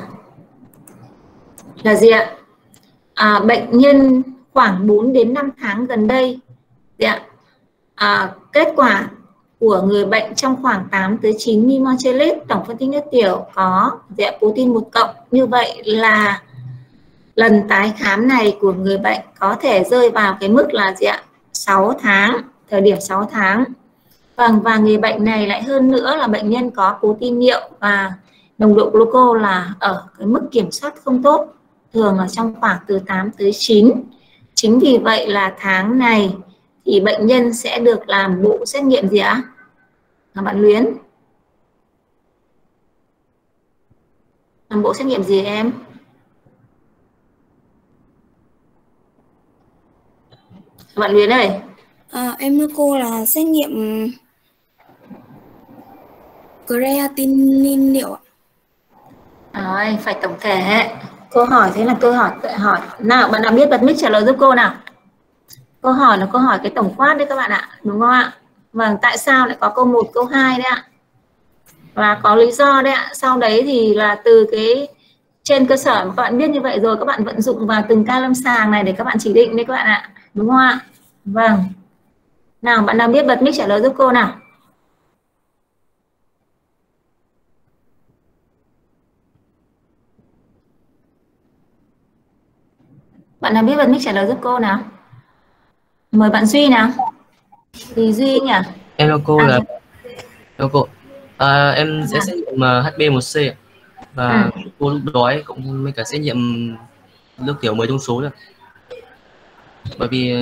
Speaker 1: là gì ạ? À, bệnh nhân khoảng bốn đến năm tháng gần đây, gì ạ? À, kết quả của người bệnh trong khoảng tám tới chín milimol trên lít, tổng phân tích nước tiểu có gì ạ? Protein một cộng. Như vậy là lần tái khám này của người bệnh có thể rơi vào cái mức là gì ạ? sáu tháng, thời điểm sáu tháng. Vâng, và người bệnh này lại hơn nữa là bệnh nhân có protein niệu và nồng độ gluco là ở cái mức kiểm soát không tốt, thường ở trong khoảng từ tám tới chín. Chính vì vậy là tháng này thì bệnh nhân sẽ được làm bộ xét nghiệm gì ạ? À, bạn Luyến. Làm bộ xét nghiệm gì em? Bạn Luyến ơi.
Speaker 10: À, em thưa cô là xét nghiệm creatinine niệu ạ.
Speaker 1: Rồi, phải tổng thể. Câu hỏi thế là tôi hỏi hỏi nào, bạn nào biết bật mic trả lời giúp cô nào. Câu hỏi là câu hỏi cái tổng quát đấy các bạn ạ, đúng không ạ? Vâng, tại sao lại có câu một, câu hai đấy ạ? Và có lý do đấy ạ. Sau đấy thì là từ cái trên cơ sở mà các bạn biết như vậy rồi, các bạn vận dụng vào từng ca lâm sàng này để các bạn chỉ định đấy các bạn ạ, đúng không ạ? Vâng. Nào, bạn nào biết bật mic trả lời giúp cô nào. Bạn nào biết bật mic trả lời giúp cô nào. Mời bạn Duy nào. Thì Duy nhỉ?
Speaker 3: Em thưa cô
Speaker 1: à,
Speaker 3: là thưa cô à, em sẽ xét nghiệm hát bê một C và
Speaker 1: à.
Speaker 3: cô lúc đói cũng với cả xét nghiệm nước tiểu mười thông số rồi. Bởi vì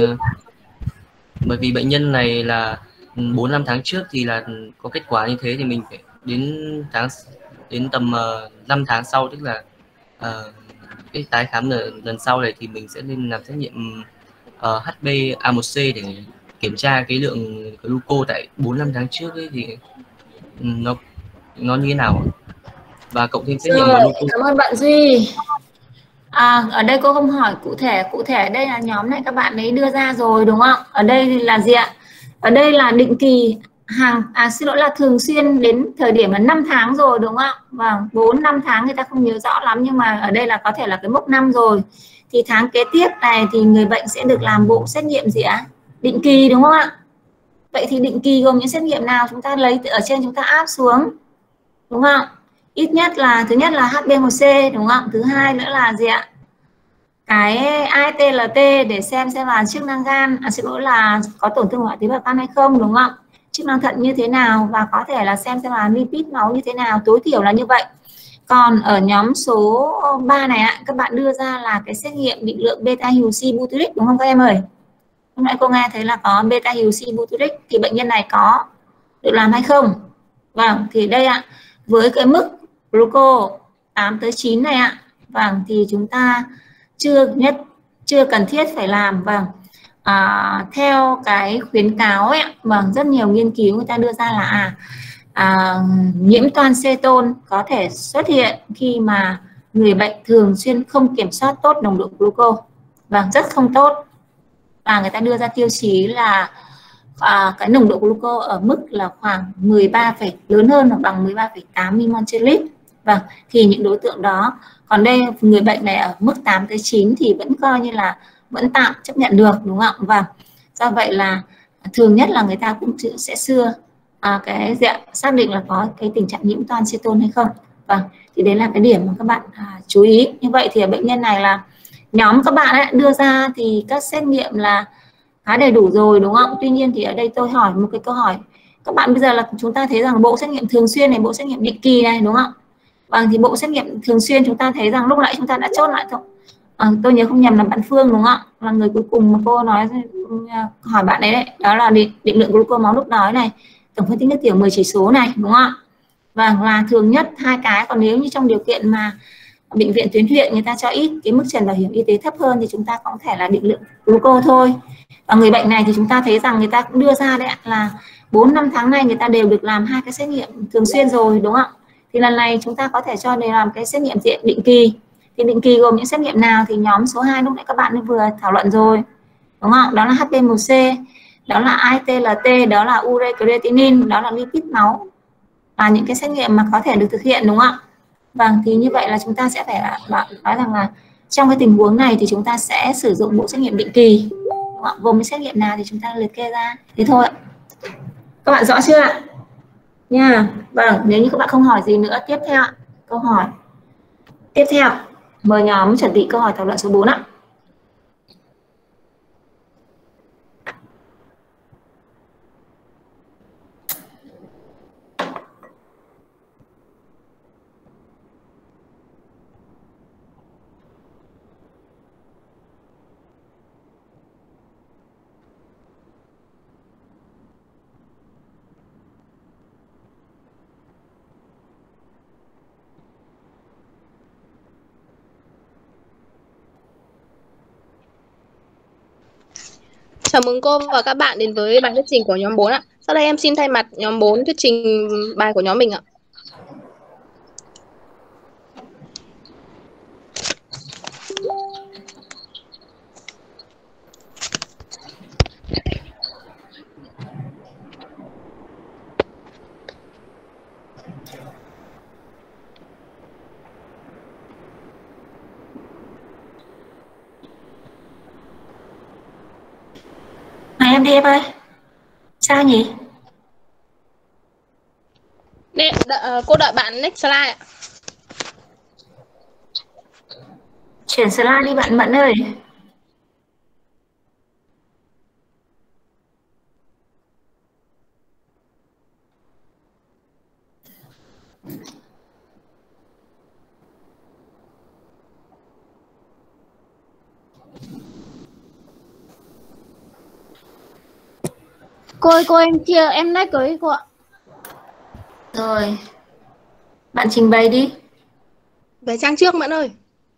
Speaker 3: bởi vì bệnh nhân này là bốn năm tháng trước thì là có kết quả như thế thì mình phải đến tháng đến tầm uh, năm tháng sau, tức là uh, cái tái khám lần, lần sau này thì mình sẽ nên làm xét nghiệm uh, hát bê A một C để kiểm tra cái lượng gluco tại bốn năm tháng trước ấy, thì nó nó như thế nào, và cộng thêm xét nghiệm gluco.
Speaker 1: Cảm ơn bạn Duy. À, ở đây cô không hỏi cụ thể, cụ thể đây là nhóm này các bạn ấy đưa ra rồi đúng không? Ở đây là gì ạ? Ở đây là định kỳ hàng, à xin lỗi là thường xuyên đến thời điểm là năm tháng rồi đúng không? Vâng, bốn năm tháng người ta không nhớ rõ lắm, nhưng mà ở đây là có thể là cái mốc năm rồi. Thì tháng kế tiếp này thì người bệnh sẽ được làm bộ xét nghiệm gì ạ? Định kỳ đúng không ạ? Vậy thì định kỳ gồm những xét nghiệm nào, chúng ta lấy ở trên chúng ta áp xuống đúng không? Ít nhất là thứ nhất là hát bê một C đúng không? Thứ hai nữa là gì ạ? Cái a ét tê lờ tê để xem xem là chức năng gan, à, xin lỗi là có tổn thương hoại tế bào gan hay không đúng không? Chức năng thận như thế nào, và có thể là xem xem là lipid máu như thế nào, tối thiểu là như vậy. Còn ở nhóm số ba này ạ, các bạn đưa ra là cái xét nghiệm định lượng beta hydroxy butyric đúng không các em ơi? Hôm nay cô nghe thấy là có beta hydroxy butyric thì bệnh nhân này có được làm hay không? Vâng, thì đây ạ, với cái mức gluco tám tới chín này ạ, vâng, thì chúng ta chưa nhất chưa cần thiết phải làm. Vâng, à, theo cái khuyến cáo ấy, vâng, rất nhiều nghiên cứu người ta đưa ra là à, à, nhiễm toan ceton có thể xuất hiện khi mà người bệnh thường xuyên không kiểm soát tốt nồng độ gluco, vâng, rất không tốt, và người ta đưa ra tiêu chí là à, cái nồng độ gluco ở mức là khoảng mười ba phẩy lớn hơn hoặc bằng mười ba phẩy tám milimol trên lít. Vâng, thì những đối tượng đó, còn đây người bệnh này ở mức tám tới chín thì vẫn coi như là vẫn tạm chấp nhận được, đúng không ạ? Và do vậy là thường nhất là người ta cũng sẽ xưa à, cái diện xác định là có cái tình trạng nhiễm toan cetone hay không. Vâng, thì đấy là cái điểm mà các bạn à, chú ý. Như vậy thì bệnh nhân này là nhóm các bạn ấy đưa ra thì các xét nghiệm là khá đầy đủ rồi, đúng không? Tuy nhiên thì ở đây tôi hỏi một cái câu hỏi các bạn bây giờ là chúng ta thấy rằng bộ xét nghiệm thường xuyên này, bộ xét nghiệm định kỳ này, đúng không? Vâng, thì bộ xét nghiệm thường xuyên chúng ta thấy rằng lúc nãy chúng ta đã chốt lại thôi. À, tôi nhớ không nhầm là bạn Phương, đúng không ạ? Là người cuối cùng mà cô nói hỏi bạn ấy đấy, đó là định, định lượng glucose máu lúc đói này, tổng phân tích nước tiểu mười chỉ số này, đúng không ạ? Vâng, là thường nhất hai cái. Còn nếu như trong điều kiện mà bệnh viện tuyến huyện người ta cho ít cái mức trần bảo hiểm y tế thấp hơn thì chúng ta có thể là định lượng glucose thôi. Và người bệnh này thì chúng ta thấy rằng người ta cũng đưa ra đấy là bốn năm tháng nay người ta đều được làm hai cái xét nghiệm thường xuyên rồi, đúng không ạ? Thì lần này chúng ta có thể cho để làm cái xét nghiệm diện định kỳ. Thì định kỳ gồm những xét nghiệm nào thì nhóm số hai lúc nãy các bạn vừa thảo luận rồi, đúng không? Đó là hát bê một xê, đó là a ét tê lờ tê, đó là ure creatinine, đó là lipid máu, là những cái xét nghiệm mà có thể được thực hiện, đúng không ạ? Vâng, thì như vậy là chúng ta sẽ phải nói rằng là trong cái tình huống này thì chúng ta sẽ sử dụng bộ xét nghiệm định kỳ, đúng không? Gồm cái xét nghiệm nào thì chúng ta liệt kê ra thế thôi. Các bạn rõ chưa ạ? Nha. Yeah. Vâng, nếu như các bạn không hỏi gì nữa, tiếp theo câu hỏi tiếp theo mời nhóm chuẩn bị câu hỏi thảo luận số bốn ạ.
Speaker 11: Chào mừng cô và các bạn đến với bài thuyết trình của nhóm bốn ạ. Sau đây em xin thay mặt nhóm bốn thuyết trình bài của nhóm mình ạ.
Speaker 1: Này em đi em ơi. Sao nhỉ?
Speaker 11: Nè, đợi, cô đợi bạn next slide ạ.
Speaker 1: Chuyển slide đi bạn Mẫn ơi.
Speaker 12: Cô ơi, cô em chia em next với cô ạ.
Speaker 1: Rồi. Bạn trình bày đi.
Speaker 11: Về trang trước Mẫn ơi.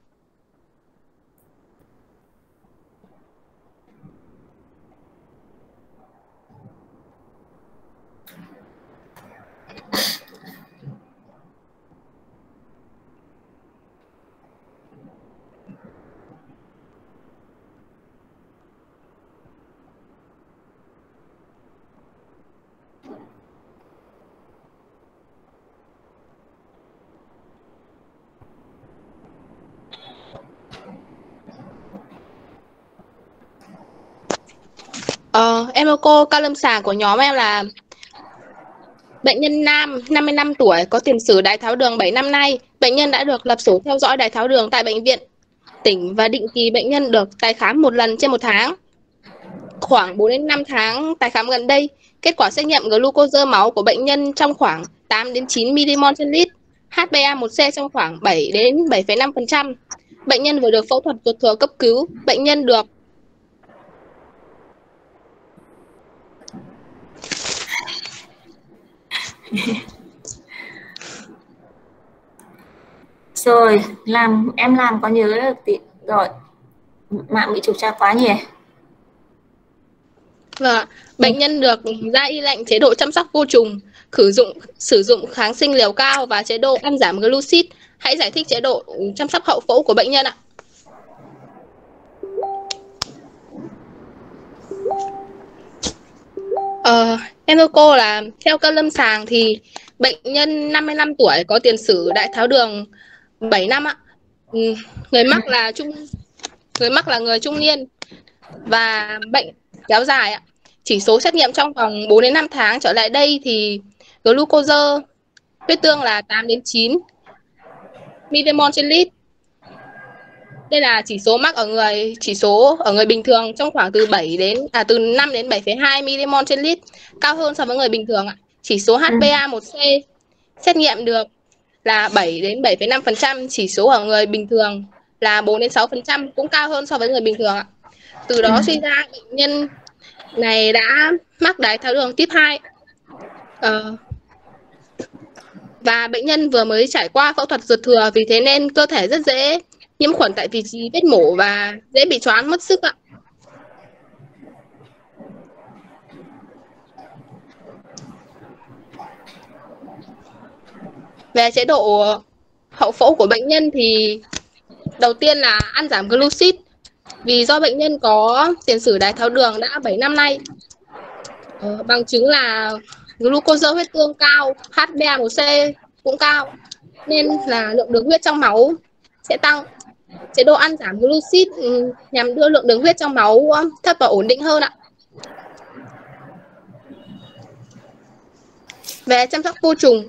Speaker 11: Ờ, em cô ca lâm sàng của nhóm em là bệnh nhân nam năm mươi lăm tuổi có tiền sử đái tháo đường bảy năm nay. Bệnh nhân đã được lập sổ theo dõi đái tháo đường tại bệnh viện tỉnh và định kỳ bệnh nhân được tái khám một lần trên một tháng. Khoảng bốn đến năm tháng tái khám gần đây, kết quả xét nghiệm glucose máu của bệnh nhân trong khoảng tám đến chín mi-li-mol trên lít, hát bê a một xê trong khoảng bảy đến bảy phẩy năm phần trăm. Bệnh nhân vừa được phẫu thuật ruột thừa cấp cứu. Bệnh nhân được
Speaker 1: Rồi, làm em làm có nhớ được tí rồi. Mạng bị trục trặc quá nhỉ?
Speaker 11: Vâng, bệnh nhân được ra y lệnh chế độ chăm sóc vô trùng, sử dụng sử dụng kháng sinh liều cao và chế độ ăn giảm glucid. Hãy giải thích chế độ chăm sóc hậu phẫu của bệnh nhân ạ. Ờ, em thưa cô là theo ca lâm sàng thì bệnh nhân năm mươi lăm tuổi có tiền sử đái tháo đường bảy năm ạ. Người mắc là trung người mắc là người trung niên. và bệnh kéo dài ạ. Chỉ số xét nghiệm trong vòng bốn đến năm tháng trở lại đây thì glucose huyết tương là tám đến chín milimol trên lít. Đây là chỉ số mắc ở người chỉ số ở người bình thường trong khoảng từ bảy đến à từ năm đến bảy phẩy hai milimol trên lít, cao hơn so với người bình thường ạ. Chỉ số H b A một C xét nghiệm được là bảy đến bảy phẩy năm phần trăm, chỉ số ở người bình thường là bốn đến sáu phần trăm, cũng cao hơn so với người bình thường ạ. Từ đó suy ra bệnh nhân này đã mắc đái tháo đường type hai. Ờ, và bệnh nhân vừa mới trải qua phẫu thuật ruột thừa, vì thế nên cơ thể rất dễ nhiễm khuẩn tại vị trí vết mổ và dễ bị choáng mất sức ạ. Về chế độ hậu phẫu của bệnh nhân thì đầu tiên là ăn giảm glucid, vì do bệnh nhân có tiền sử đái tháo đường đã bảy năm nay. Ờ, bằng chứng là glucose huyết tương cao, H b A một C cũng cao, nên là lượng đường huyết trong máu sẽ tăng. Chế độ ăn giảm glucid nhằm đưa lượng đường huyết trong máu thấp và ổn định hơn ạ. Về chăm sóc vô trùng,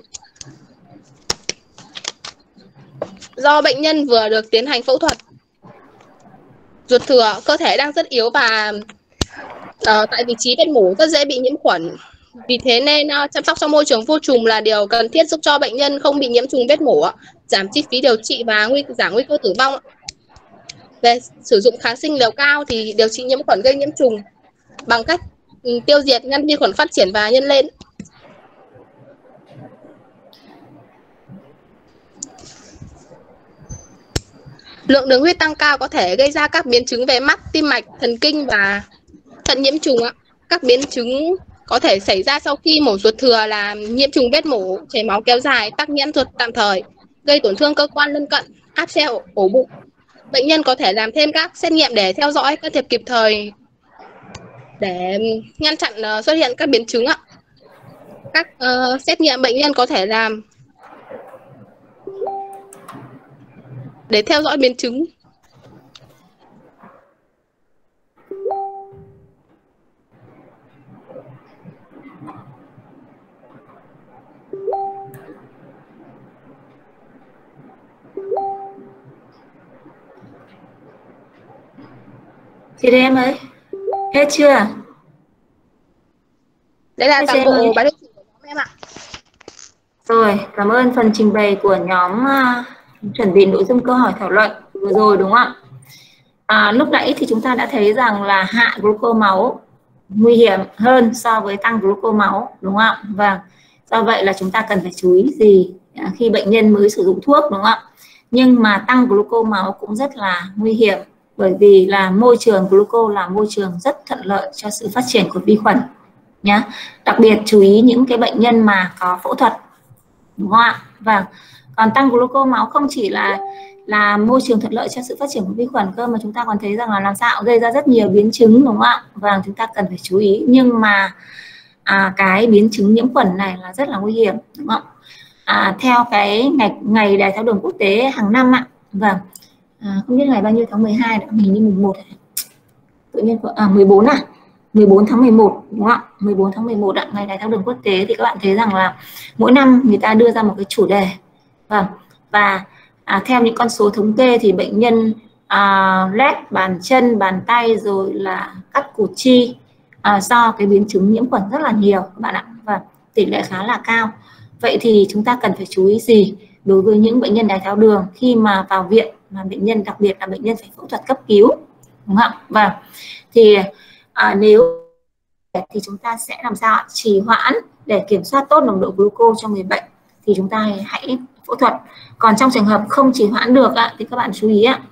Speaker 11: do bệnh nhân vừa được tiến hành phẫu thuật ruột thừa, cơ thể đang rất yếu và uh, tại vị trí vết mổ rất dễ bị nhiễm khuẩn. Vì thế nên uh, chăm sóc trong môi trường vô trùng là điều cần thiết giúp cho bệnh nhân không bị nhiễm trùng vết mổ, giảm chi phí điều trị và nguy giảm nguy cơ tử vong. Về sử dụng kháng sinh liều cao thì điều trị nhiễm khuẩn gây nhiễm trùng bằng cách um, tiêu diệt, ngăn vi khuẩn phát triển và nhân lên. Lượng đường huyết tăng cao có thể gây ra các biến chứng về mắt, tim mạch, thần kinh và thận nhiễm trùng ạ. Các biến chứng có thể xảy ra sau khi mổ ruột thừa là nhiễm trùng vết mổ, chảy máu kéo dài, tắc nghẽn ruột tạm thời, gây tổn thương cơ quan lân cận, áp xe ổ, ổ bụng. Bệnh nhân có thể làm thêm các xét nghiệm để theo dõi can thiệp kịp thời để ngăn chặn uh, xuất hiện các biến chứng ạ. Các uh, xét nghiệm bệnh nhân có thể làm để theo dõi biến chứng.
Speaker 1: Chị đây em ơi, hết chưa?
Speaker 11: Đây là toàn bộ bài thuyết trình của nhóm em ạ.
Speaker 1: Rồi, cảm ơn phần trình bày của nhóm uh, chuẩn bị nội dung câu hỏi thảo luận vừa rồi đúng không ạ? À, lúc nãy thì chúng ta đã thấy rằng là hạ glucose máu nguy hiểm hơn so với tăng glucose máu đúng không ạ? Và do vậy là chúng ta cần phải chú ý gì khi bệnh nhân mới sử dụng thuốc đúng không ạ? Nhưng mà tăng glucose máu cũng rất là nguy hiểm, bởi vì là môi trường glucose là môi trường rất thuận lợi cho sự phát triển của vi khuẩn nhé. Đặc biệt chú ý những cái bệnh nhân mà có phẫu thuật đúng không ạ? Và còn tăng glucose máu không chỉ là là môi trường thuận lợi cho sự phát triển của vi khuẩn cơ, mà chúng ta còn thấy rằng là làm sao gây ra rất nhiều biến chứng đúng không ạ? Và chúng ta cần phải chú ý, nhưng mà à, cái biến chứng nhiễm khuẩn này là rất là nguy hiểm đúng không? À, theo cái ngày ngày đái tháo đường quốc tế hàng năm ạ, vâng, à, không biết ngày bao nhiêu tháng mười hai đã, mình như mùng một tự nhiên à, mười bốn à mười bốn tháng mười một đúng không ạ? mười bốn tháng mười một ạ, ngày đái tháo đường quốc tế, thì các bạn thấy rằng là mỗi năm người ta đưa ra một cái chủ đề, vâng, và à, theo những con số thống kê thì bệnh nhân à, lét bàn chân, bàn tay rồi là cắt cụt chi à, do cái biến chứng nhiễm khuẩn rất là nhiều các bạn ạ, và tỷ lệ khá là cao. Vậy thì chúng ta cần phải chú ý gì đối với những bệnh nhân đái tháo đường khi mà vào viện, mà bệnh nhân đặc biệt là bệnh nhân phải phẫu thuật cấp cứu đúng không ạ? Và thì à, nếu thì chúng ta sẽ làm sao ạ? Trì hoãn để kiểm soát tốt nồng độ glucose cho người bệnh thì chúng ta hãy phẫu thuật. Còn trong trường hợp không trì hoãn được ạ, thì các bạn chú ý ạ,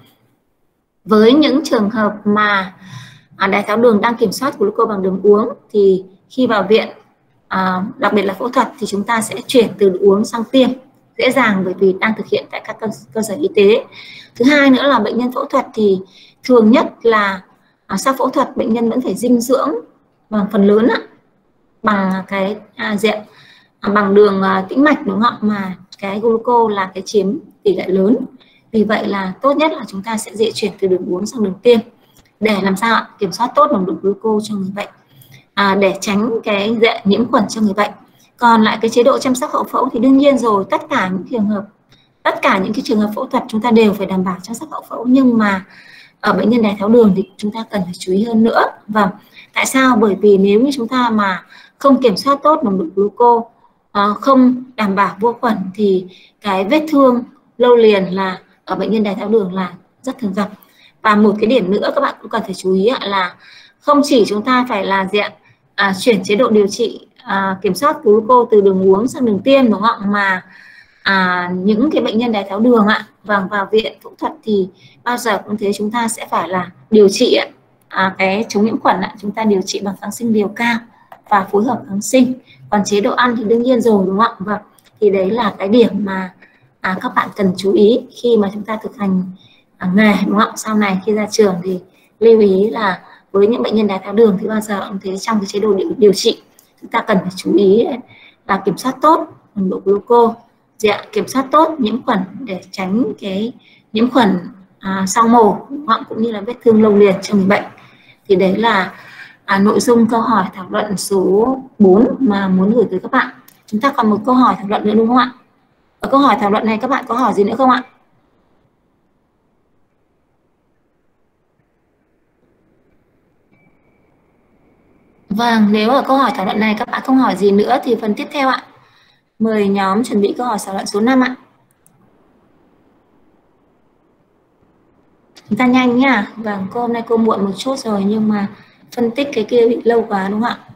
Speaker 1: với những trường hợp mà à, đái tháo đường đang kiểm soát glucose bằng đường uống thì khi vào viện, à, đặc biệt là phẫu thuật, thì chúng ta sẽ chuyển từ uống sang tiêm dễ dàng, bởi vì đang thực hiện tại các cơ, cơ sở y tế. Thứ hai nữa là bệnh nhân phẫu thuật thì thường nhất là à, sau phẫu thuật bệnh nhân vẫn phải dinh dưỡng bằng phần lớn ạ, bằng cái à, diện à, bằng đường à, tĩnh mạch đúng không ạ, mà cái glucose là cái chiếm tỷ lệ lớn. Vì vậy là tốt nhất là chúng ta sẽ dễ chuyển từ đường uống sang đường tiêm. để làm sao ạ? Kiểm soát tốt nồng độ gluco cho người bệnh, à, để tránh cái nhiễm khuẩn cho người bệnh. Còn lại cái chế độ chăm sóc hậu phẫu thì đương nhiên rồi, tất cả những trường hợp tất cả những cái trường hợp phẫu thuật chúng ta đều phải đảm bảo chăm sóc hậu phẫu, nhưng mà ở bệnh nhân đái tháo đường thì chúng ta cần phải chú ý hơn nữa. Và tại sao? Bởi vì nếu như chúng ta mà không kiểm soát tốt nồng độ gluco, uh, không đảm bảo vô khuẩn thì cái vết thương lâu liền là ở bệnh nhân đái tháo đường là rất thường gặp. Và một cái điểm nữa các bạn cũng cần phải chú ý là không chỉ chúng ta phải là diện à, chuyển chế độ điều trị à, kiểm soát gluco từ đường uống sang đường tiêm, đúng không? Mà à, những cái bệnh nhân đái tháo đường ạ, vâng, vào viện phẫu thuật thì bao giờ cũng thế, chúng ta sẽ phải là điều trị à, cái chống nhiễm khuẩn ạ, chúng ta điều trị bằng kháng sinh liều cao và phối hợp kháng sinh. Còn chế độ ăn thì đương nhiên rồi, đúng không? Vâng, thì đấy là cái điểm mà à, các bạn cần chú ý khi mà chúng ta thực hành à, nghề, đúng không? Sau này khi ra trường thì lưu ý là với những bệnh nhân đái tháo đường thì bao giờ cũng thế, trong cái chế độ điều, điều trị chúng ta cần phải chú ý là kiểm soát tốt nồng độ gluco, dạ, kiểm soát tốt nhiễm khuẩn để tránh cái nhiễm khuẩn à, sau mổ cũng như là vết thương lâu liền cho người bệnh. Thì đấy là à, nội dung câu hỏi thảo luận số bốn mà muốn gửi tới các bạn. Chúng ta còn một câu hỏi thảo luận nữa đúng không ạ? Ở câu hỏi thảo luận này các bạn có hỏi gì nữa không ạ? Vâng, nếu ở câu hỏi thảo luận này các bạn không hỏi gì nữa thì phần tiếp theo ạ. Mời nhóm chuẩn bị câu hỏi thảo luận số năm ạ. Chúng ta nhanh nhá. Vâng, cô hôm nay cô muộn một chút rồi nhưng mà phân tích cái kia bị lâu quá đúng không ạ?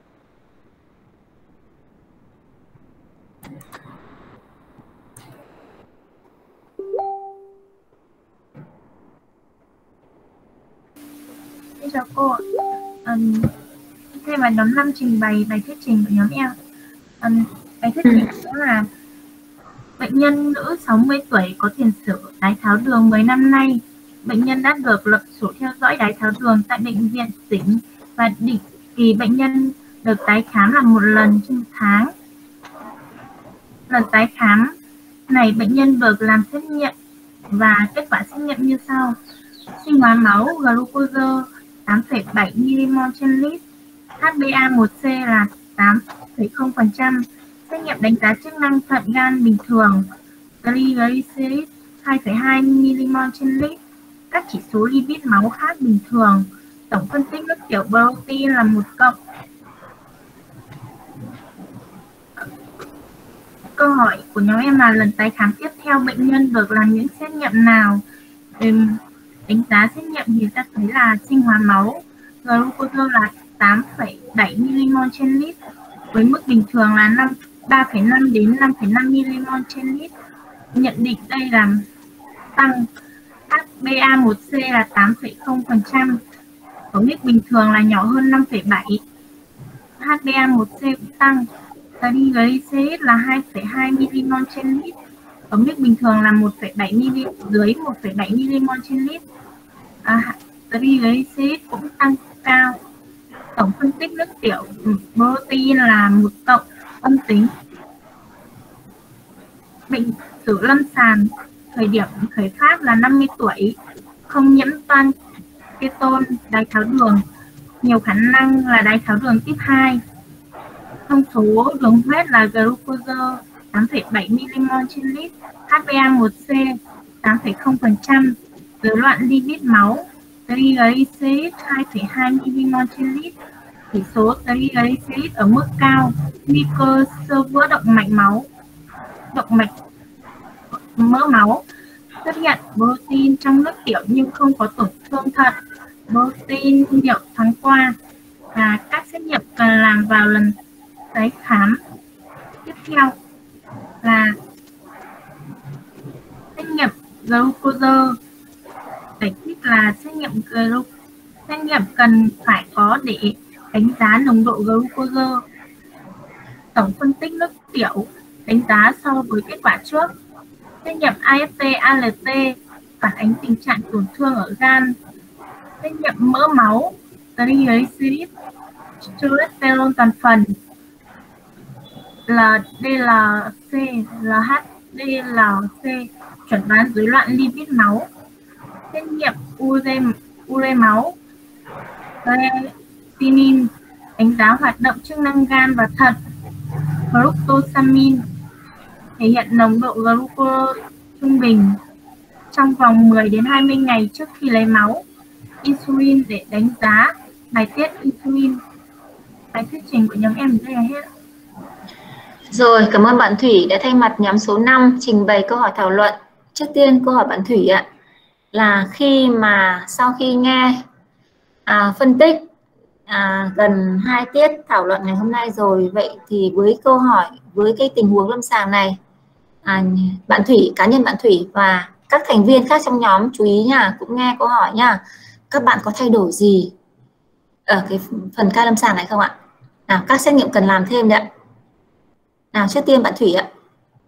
Speaker 13: Xin chào cô. Um, Thay mặt nhóm năm trình bày bài thuyết trình của nhóm em. Um, bài thuyết trình cũng là bệnh nhân nữ sáu mươi tuổi có tiền sử đái tháo đường mười năm nay. Bệnh nhân đã được lập sổ theo dõi đái tháo đường tại bệnh viện tỉnh và định kỳ bệnh nhân được tái khám là một lần trên tháng. Lần tái khám này bệnh nhân được làm xét nghiệm và kết quả xét nghiệm như sau: sinh hóa máu glucose tám phẩy bảy mi-li-mol trên lít, hát bê a một C là tám phẩy không phần trăm, xét nghiệm đánh giá chức năng thận gan bình thường, triglycerides hai phẩy hai mi-li-mol trên lít, các chỉ số lipid máu khác bình thường, tổng phân tích nước tiểu protein là một cộng. Câu hỏi của nhóm em là lần tái khám tiếp theo bệnh nhân được làm những xét nghiệm nào? Đánh giá xét nghiệm thì ta thấy là sinh hóa máu glucose là tám phẩy bảy mi-li-mol trên lít với mức bình thường là ba phẩy năm đến năm phẩy năm mi-li-mol trên lít. Nhận định đây là tăng. hát bê a một C là tám phẩy không phần trăm, ở mức bình thường là nhỏ hơn năm phẩy bảy. hát bê a một C cũng tăng. Triglycerides là hai phẩy hai mi-li-mol trên lít, ở mức bình thường là một phẩy bảy mi-li-mol, dưới một phẩy bảy mi-li-mol trên lít. À, triglycerides cũng tăng cao. Tổng phân tích nước tiểu protein là một cộng âm tính. Bệnh sử lâm sàng thời điểm khởi phát là năm mươi tuổi, không nhiễm toan ketone, đái tháo đường, nhiều khả năng là đái tháo đường tuyếp hai. Thông số đường huyết là glucose tám phẩy bảy mi-li-mol trên lít, hát bê a một C tám phẩy không phần trăm, rối loạn lipid máu, triglycerides hai phẩy hai mi-li-mol trên lít, chỉ số triglycerides ở mức cao, nguy cơ xơ vữa động mạch máu, động mạch mỡ máu, xuất hiện protein trong nước tiểu nhưng không có tổn thương thận, protein nhiều tháng qua, và các xét nghiệm cần làm vào lần tái khám tiếp theo là xét nghiệm glucose. Giải thích là xét nghiệm glucose xét nghiệm cần phải có để đánh giá nồng độ glucose, tổng phân tích nước tiểu, đánh giá so với kết quả trước. Xét nghiệm a ép tê a lờ tê phản ánh tình trạng tổn thương ở gan. Xét nghiệm mỡ máu, triglycerides, cholesterol toàn phần, lờ đê lờ xê, lờ hát đê lờ xê, chuẩn đoán rối loạn lipid máu. Xét nghiệm ure máu, creatinine, đánh giá hoạt động chức năng gan và thận, fructosamine, thể hiện nồng độ glucose trung bình trong vòng mười đến hai mươi ngày trước khi lấy máu, insulin để đánh giá bài tiết insulin. Bài thuyết trình của nhóm em đây là hết.
Speaker 1: Rồi, cảm ơn bạn Thủy đã thay mặt nhóm số năm trình bày câu hỏi thảo luận. Trước tiên câu hỏi bạn Thủy ạ là khi mà sau khi nghe à, phân tích à, gần hai tiết thảo luận ngày hôm nay rồi, vậy thì với câu hỏi, với cái tình huống lâm sàng này, à, bạn Thủy, cá nhân bạn Thủy và các thành viên khác trong nhóm chú ý nha, cũng nghe câu hỏi nha. Các bạn có thay đổi gì ở cái phần ca lâm sàng này không ạ? Nào, các xét nghiệm cần làm thêm đấy ạ. Nào, trước tiên bạn Thủy ạ.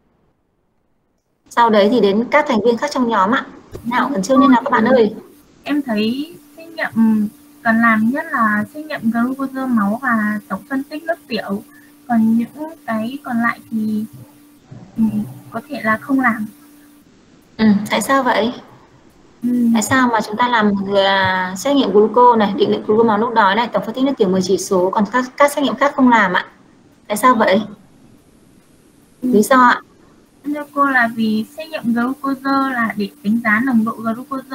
Speaker 1: Sau đấy thì đến các thành viên khác trong nhóm ạ. Nào, khẩn trương lên nào các bạn ơi.
Speaker 13: Em thấy xét nghiệm cần làm nhất là xét nghiệm glucose máu và tổng phân tích nước tiểu. Còn những cái còn lại thì ừ, có thể là không làm.
Speaker 1: Ừ, tại sao vậy? Ừ. Tại sao mà chúng ta làm uh, xét nghiệm glucose này, định lượng glucose máu lúc đói này, tổng phân tích nước tiểu mười chỉ số, còn các, các xét nghiệm khác không làm ạ? Tại sao vậy? Lý do ạ?
Speaker 13: Thưa cô là vì xét nghiệm glucose là để đánh giá nồng độ glucose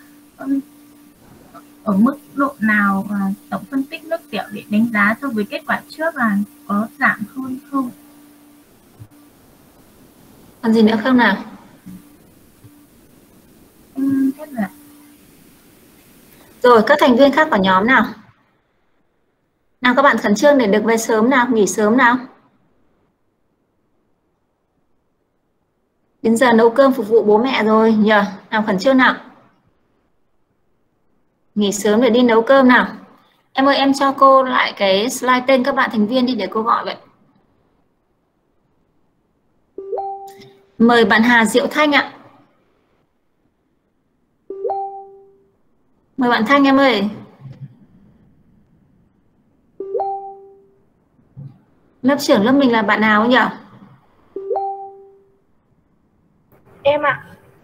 Speaker 13: ở mức độ nào và tổng phân tích nước tiểu để đánh giá so với kết quả trước là có giảm hơn không.
Speaker 1: Còn gì nữa không nào?
Speaker 13: Ừ, hết rồi.
Speaker 1: Rồi, các thành viên khác của nhóm nào? Nào các bạn khẩn trương để được về sớm nào, nghỉ sớm nào. Đến giờ nấu cơm phục vụ bố mẹ rồi nhờ. Nào khẩn trương nào. Nghỉ sớm để đi nấu cơm nào. Em ơi, em cho cô lại cái slide tên các bạn thành viên đi để cô gọi vậy. Mời bạn Hà Diệu Thanh ạ. Mời bạn Thanh em ơi. Lớp trưởng lớp mình là bạn nào nhỉ?
Speaker 14: Em ạ.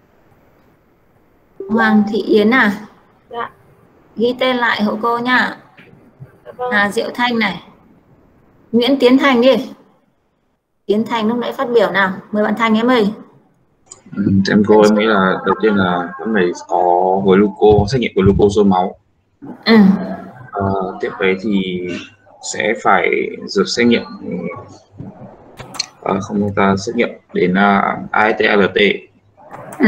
Speaker 1: Hoàng Thị Yến à?
Speaker 14: Dạ.
Speaker 1: Ghi tên lại hộ cô nhá.
Speaker 14: Dạ vâng.
Speaker 1: Hà Diệu Thanh này. Nguyễn Tiến Thành đi. Tiến Thành lúc nãy phát biểu nào. Mời bạn Thành em ơi.
Speaker 7: Ừ, em cô em nghĩ là đầu tiên là vẫn phải có glucose, xét nghiệm glucose máu.
Speaker 1: Ừ.
Speaker 7: À, tiếp đấy thì sẽ phải dược xét nghiệm à, không ta xét nghiệm đến uh, a ét tê a lờ tê.
Speaker 1: Ừ.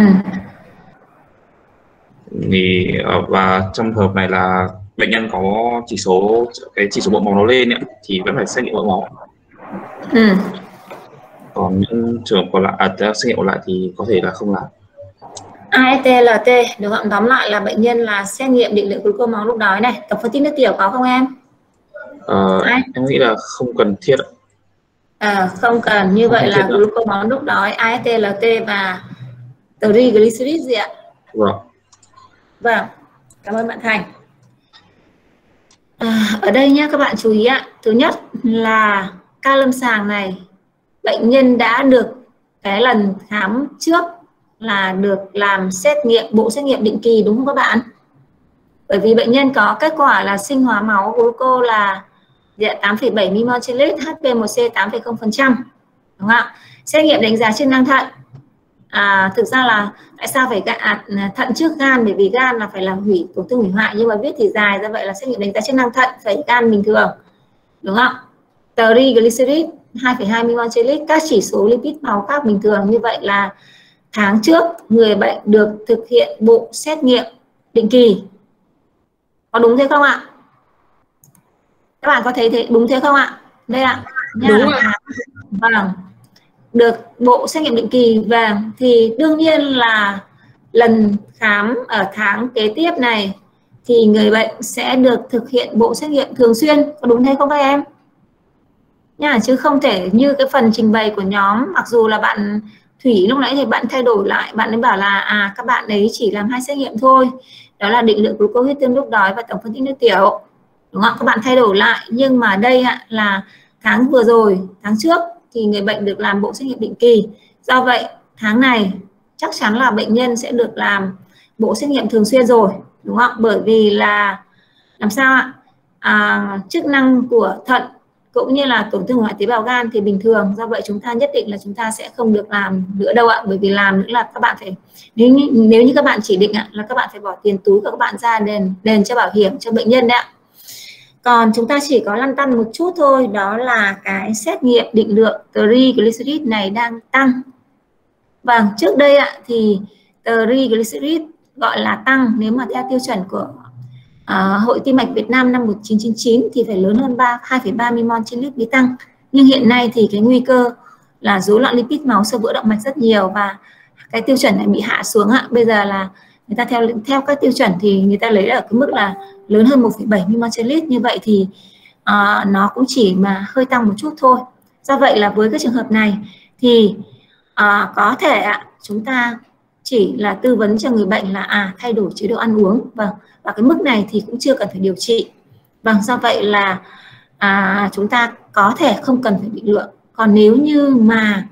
Speaker 7: Thì uh, và trong hợp này là bệnh nhân có chỉ số cái chỉ số mỡ máu nó lên ấy, thì vẫn phải xét nghiệm mỡ máu.
Speaker 1: Ừ.
Speaker 7: Còn những trường còn lại à, xét nghiệm còn lại thì có thể là không làm.
Speaker 1: a ét tê a lờ tê được gọi tóm lại là bệnh nhân là xét nghiệm định lượng glucose máu lúc đói này, tổng phân tích nước tiểu có không em?
Speaker 7: Ờ, em nghĩ là không cần thiết.
Speaker 1: À, không cần, như
Speaker 7: không
Speaker 1: vậy là glucose máu lúc đói, a ét tê a lờ tê và triglycerid gì ạ?
Speaker 7: Vâng.
Speaker 1: Vâng, cảm ơn bạn Thành. À, ở đây nhé các bạn chú ý ạ. Thứ nhất là ca lâm sàng này bệnh nhân đã được cái lần khám trước là được làm xét nghiệm bộ xét nghiệm định kỳ đúng không các bạn? Bởi vì bệnh nhân có kết quả là sinh hóa máu glucose là tám phẩy bảy mi li mol trên lít, hát pê một xê tám phẩy không phần trăm, đúng không ạ? Xét nghiệm đánh giá chức năng thận. À, thực ra là tại sao phải à, thận trước gan, bởi vì gan là phải làm hủy tổn thương hủy hoại, nhưng mà viết thì dài ra vậy là xét nghiệm đánh giá chức năng thận phải gan bình thường, đúng không? Triglycerid hai phẩy hai mi li mol trên lít, các chỉ số lipid máu khác bình thường. Như vậy là tháng trước người bệnh được thực hiện bộ xét nghiệm định kỳ. Có đúng thế không ạ? Các bạn có thấy thế đúng thế không ạ? Đây ạ. Đúng ạ. Vâng. Được bộ xét nghiệm định kỳ và thì đương nhiên là lần khám ở tháng kế tiếp này thì người bệnh sẽ được thực hiện bộ xét nghiệm thường xuyên. Có đúng thế không các em? Nha, chứ không thể như cái phần trình bày của nhóm, mặc dù là bạn Thủy lúc nãy thì bạn thay đổi lại, bạn ấy bảo là à các bạn ấy chỉ làm hai xét nghiệm thôi, đó là định lượng glucose huyết tương lúc đói và tổng phân tích nước tiểu, đúng không? Các bạn thay đổi lại, nhưng mà đây ạ, là tháng vừa rồi, tháng trước thì người bệnh được làm bộ xét nghiệm định kỳ. Do vậy tháng này chắc chắn là bệnh nhân sẽ được làm bộ xét nghiệm thường xuyên rồi, đúng không? Bởi vì là làm sao ạ? À, chức năng của thận cũng như là tổn thương hoại tế bào gan thì bình thường, do vậy chúng ta nhất định là chúng ta sẽ không được làm nữa đâu ạ. Bởi vì làm nữa là các bạn phải, nếu như, nếu như các bạn chỉ định ạ, là các bạn phải bỏ tiền túi của các bạn ra đền đền cho bảo hiểm cho bệnh nhân đấy ạ. Còn chúng ta chỉ có lăn tăn một chút thôi, đó là cái xét nghiệm định lượng triglycerid này đang tăng. Vâng, trước đây ạ thì triglycerid gọi là tăng nếu mà theo tiêu chuẩn của À, Hội Tim mạch Việt Nam năm một nghìn chín trăm chín mươi chín thì phải lớn hơn hai phẩy ba mi-li-mol trên lít mới tăng. Nhưng hiện nay thì cái nguy cơ là rối loạn lipid máu sau vỡ động mạch rất nhiều và cái tiêu chuẩn này bị hạ xuống ạ. Bây giờ là người ta theo theo các tiêu chuẩn thì người ta lấy ở cái mức là lớn hơn một phẩy bảy mi-li-mol trên lít. Như vậy thì à, nó cũng chỉ mà hơi tăng một chút thôi. Do vậy là với cái trường hợp này thì à, có thể ạ, chúng ta chỉ là tư vấn cho người bệnh là à thay đổi chế độ ăn uống. Vâng. Và cái mức này thì cũng chưa cần phải điều trị. Vâng, do vậy là à, chúng ta có thể không cần phải định lượng. Còn nếu như mà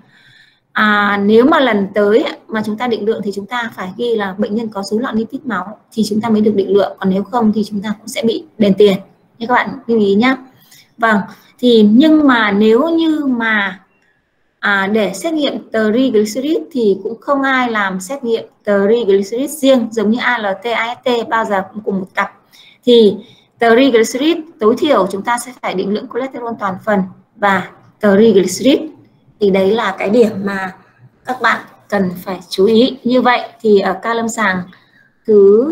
Speaker 1: à, nếu mà lần tới mà chúng ta định lượng thì chúng ta phải ghi là bệnh nhân có rối loạn lipid máu thì chúng ta mới được định lượng. Còn nếu không thì chúng ta cũng sẽ bị đền tiền. Như các bạn lưu ý nhé. Vâng, thì nhưng mà nếu như mà À, để xét nghiệm triglycerid thì cũng không ai làm xét nghiệm triglycerid riêng giống như a lờ tê, a ét tê bao giờ cũng cùng một cặp. Thì triglycerid tối thiểu chúng ta sẽ phải định lượng cholesterol toàn phần và triglycerid. Thì đấy là cái điểm mà các bạn cần phải chú ý. Như vậy thì ở ca lâm sàng thứ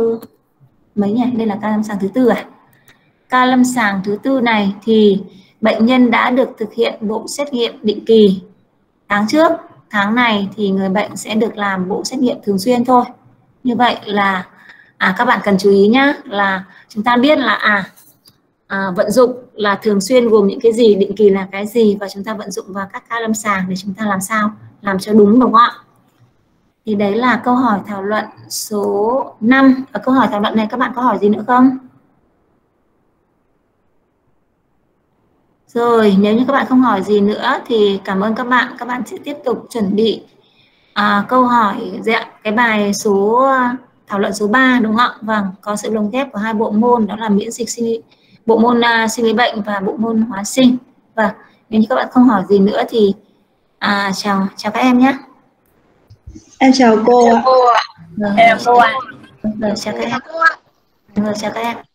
Speaker 1: mấy nhỉ? Đây là ca lâm sàng thứ tư à? Ca lâm sàng thứ tư này thì bệnh nhân đã được thực hiện bộ xét nghiệm định kỳ tháng trước. Tháng này thì người bệnh sẽ được làm bộ xét nghiệm thường xuyên thôi. Như vậy là à, các bạn cần chú ý nhá, là chúng ta biết là à, à vận dụng là thường xuyên gồm những cái gì, định kỳ là cái gì, và chúng ta vận dụng vào các ca lâm sàng để chúng ta làm sao làm cho đúng, đúng không ạ? Thì đấy là câu hỏi thảo luận số năm. Ở câu hỏi thảo luận này các bạn có hỏi gì nữa không? Rồi, nếu như các bạn không hỏi gì nữa thì cảm ơn các bạn. Các bạn sẽ tiếp tục chuẩn bị à, câu hỏi dạ, cái bài số thảo luận số ba, đúng không ạ? Vâng, có sự lồng ghép của hai bộ môn, đó là miễn dịch sinh lý, bộ môn uh, sinh lý bệnh và bộ môn hóa sinh. Vâng, nếu như các bạn không hỏi gì nữa thì à, chào chào các em nhé.
Speaker 15: Em chào cô ạ.
Speaker 1: Vâng,
Speaker 4: Em chào cô ạ.
Speaker 1: Vâng, chào các em. Vâng, chào các em.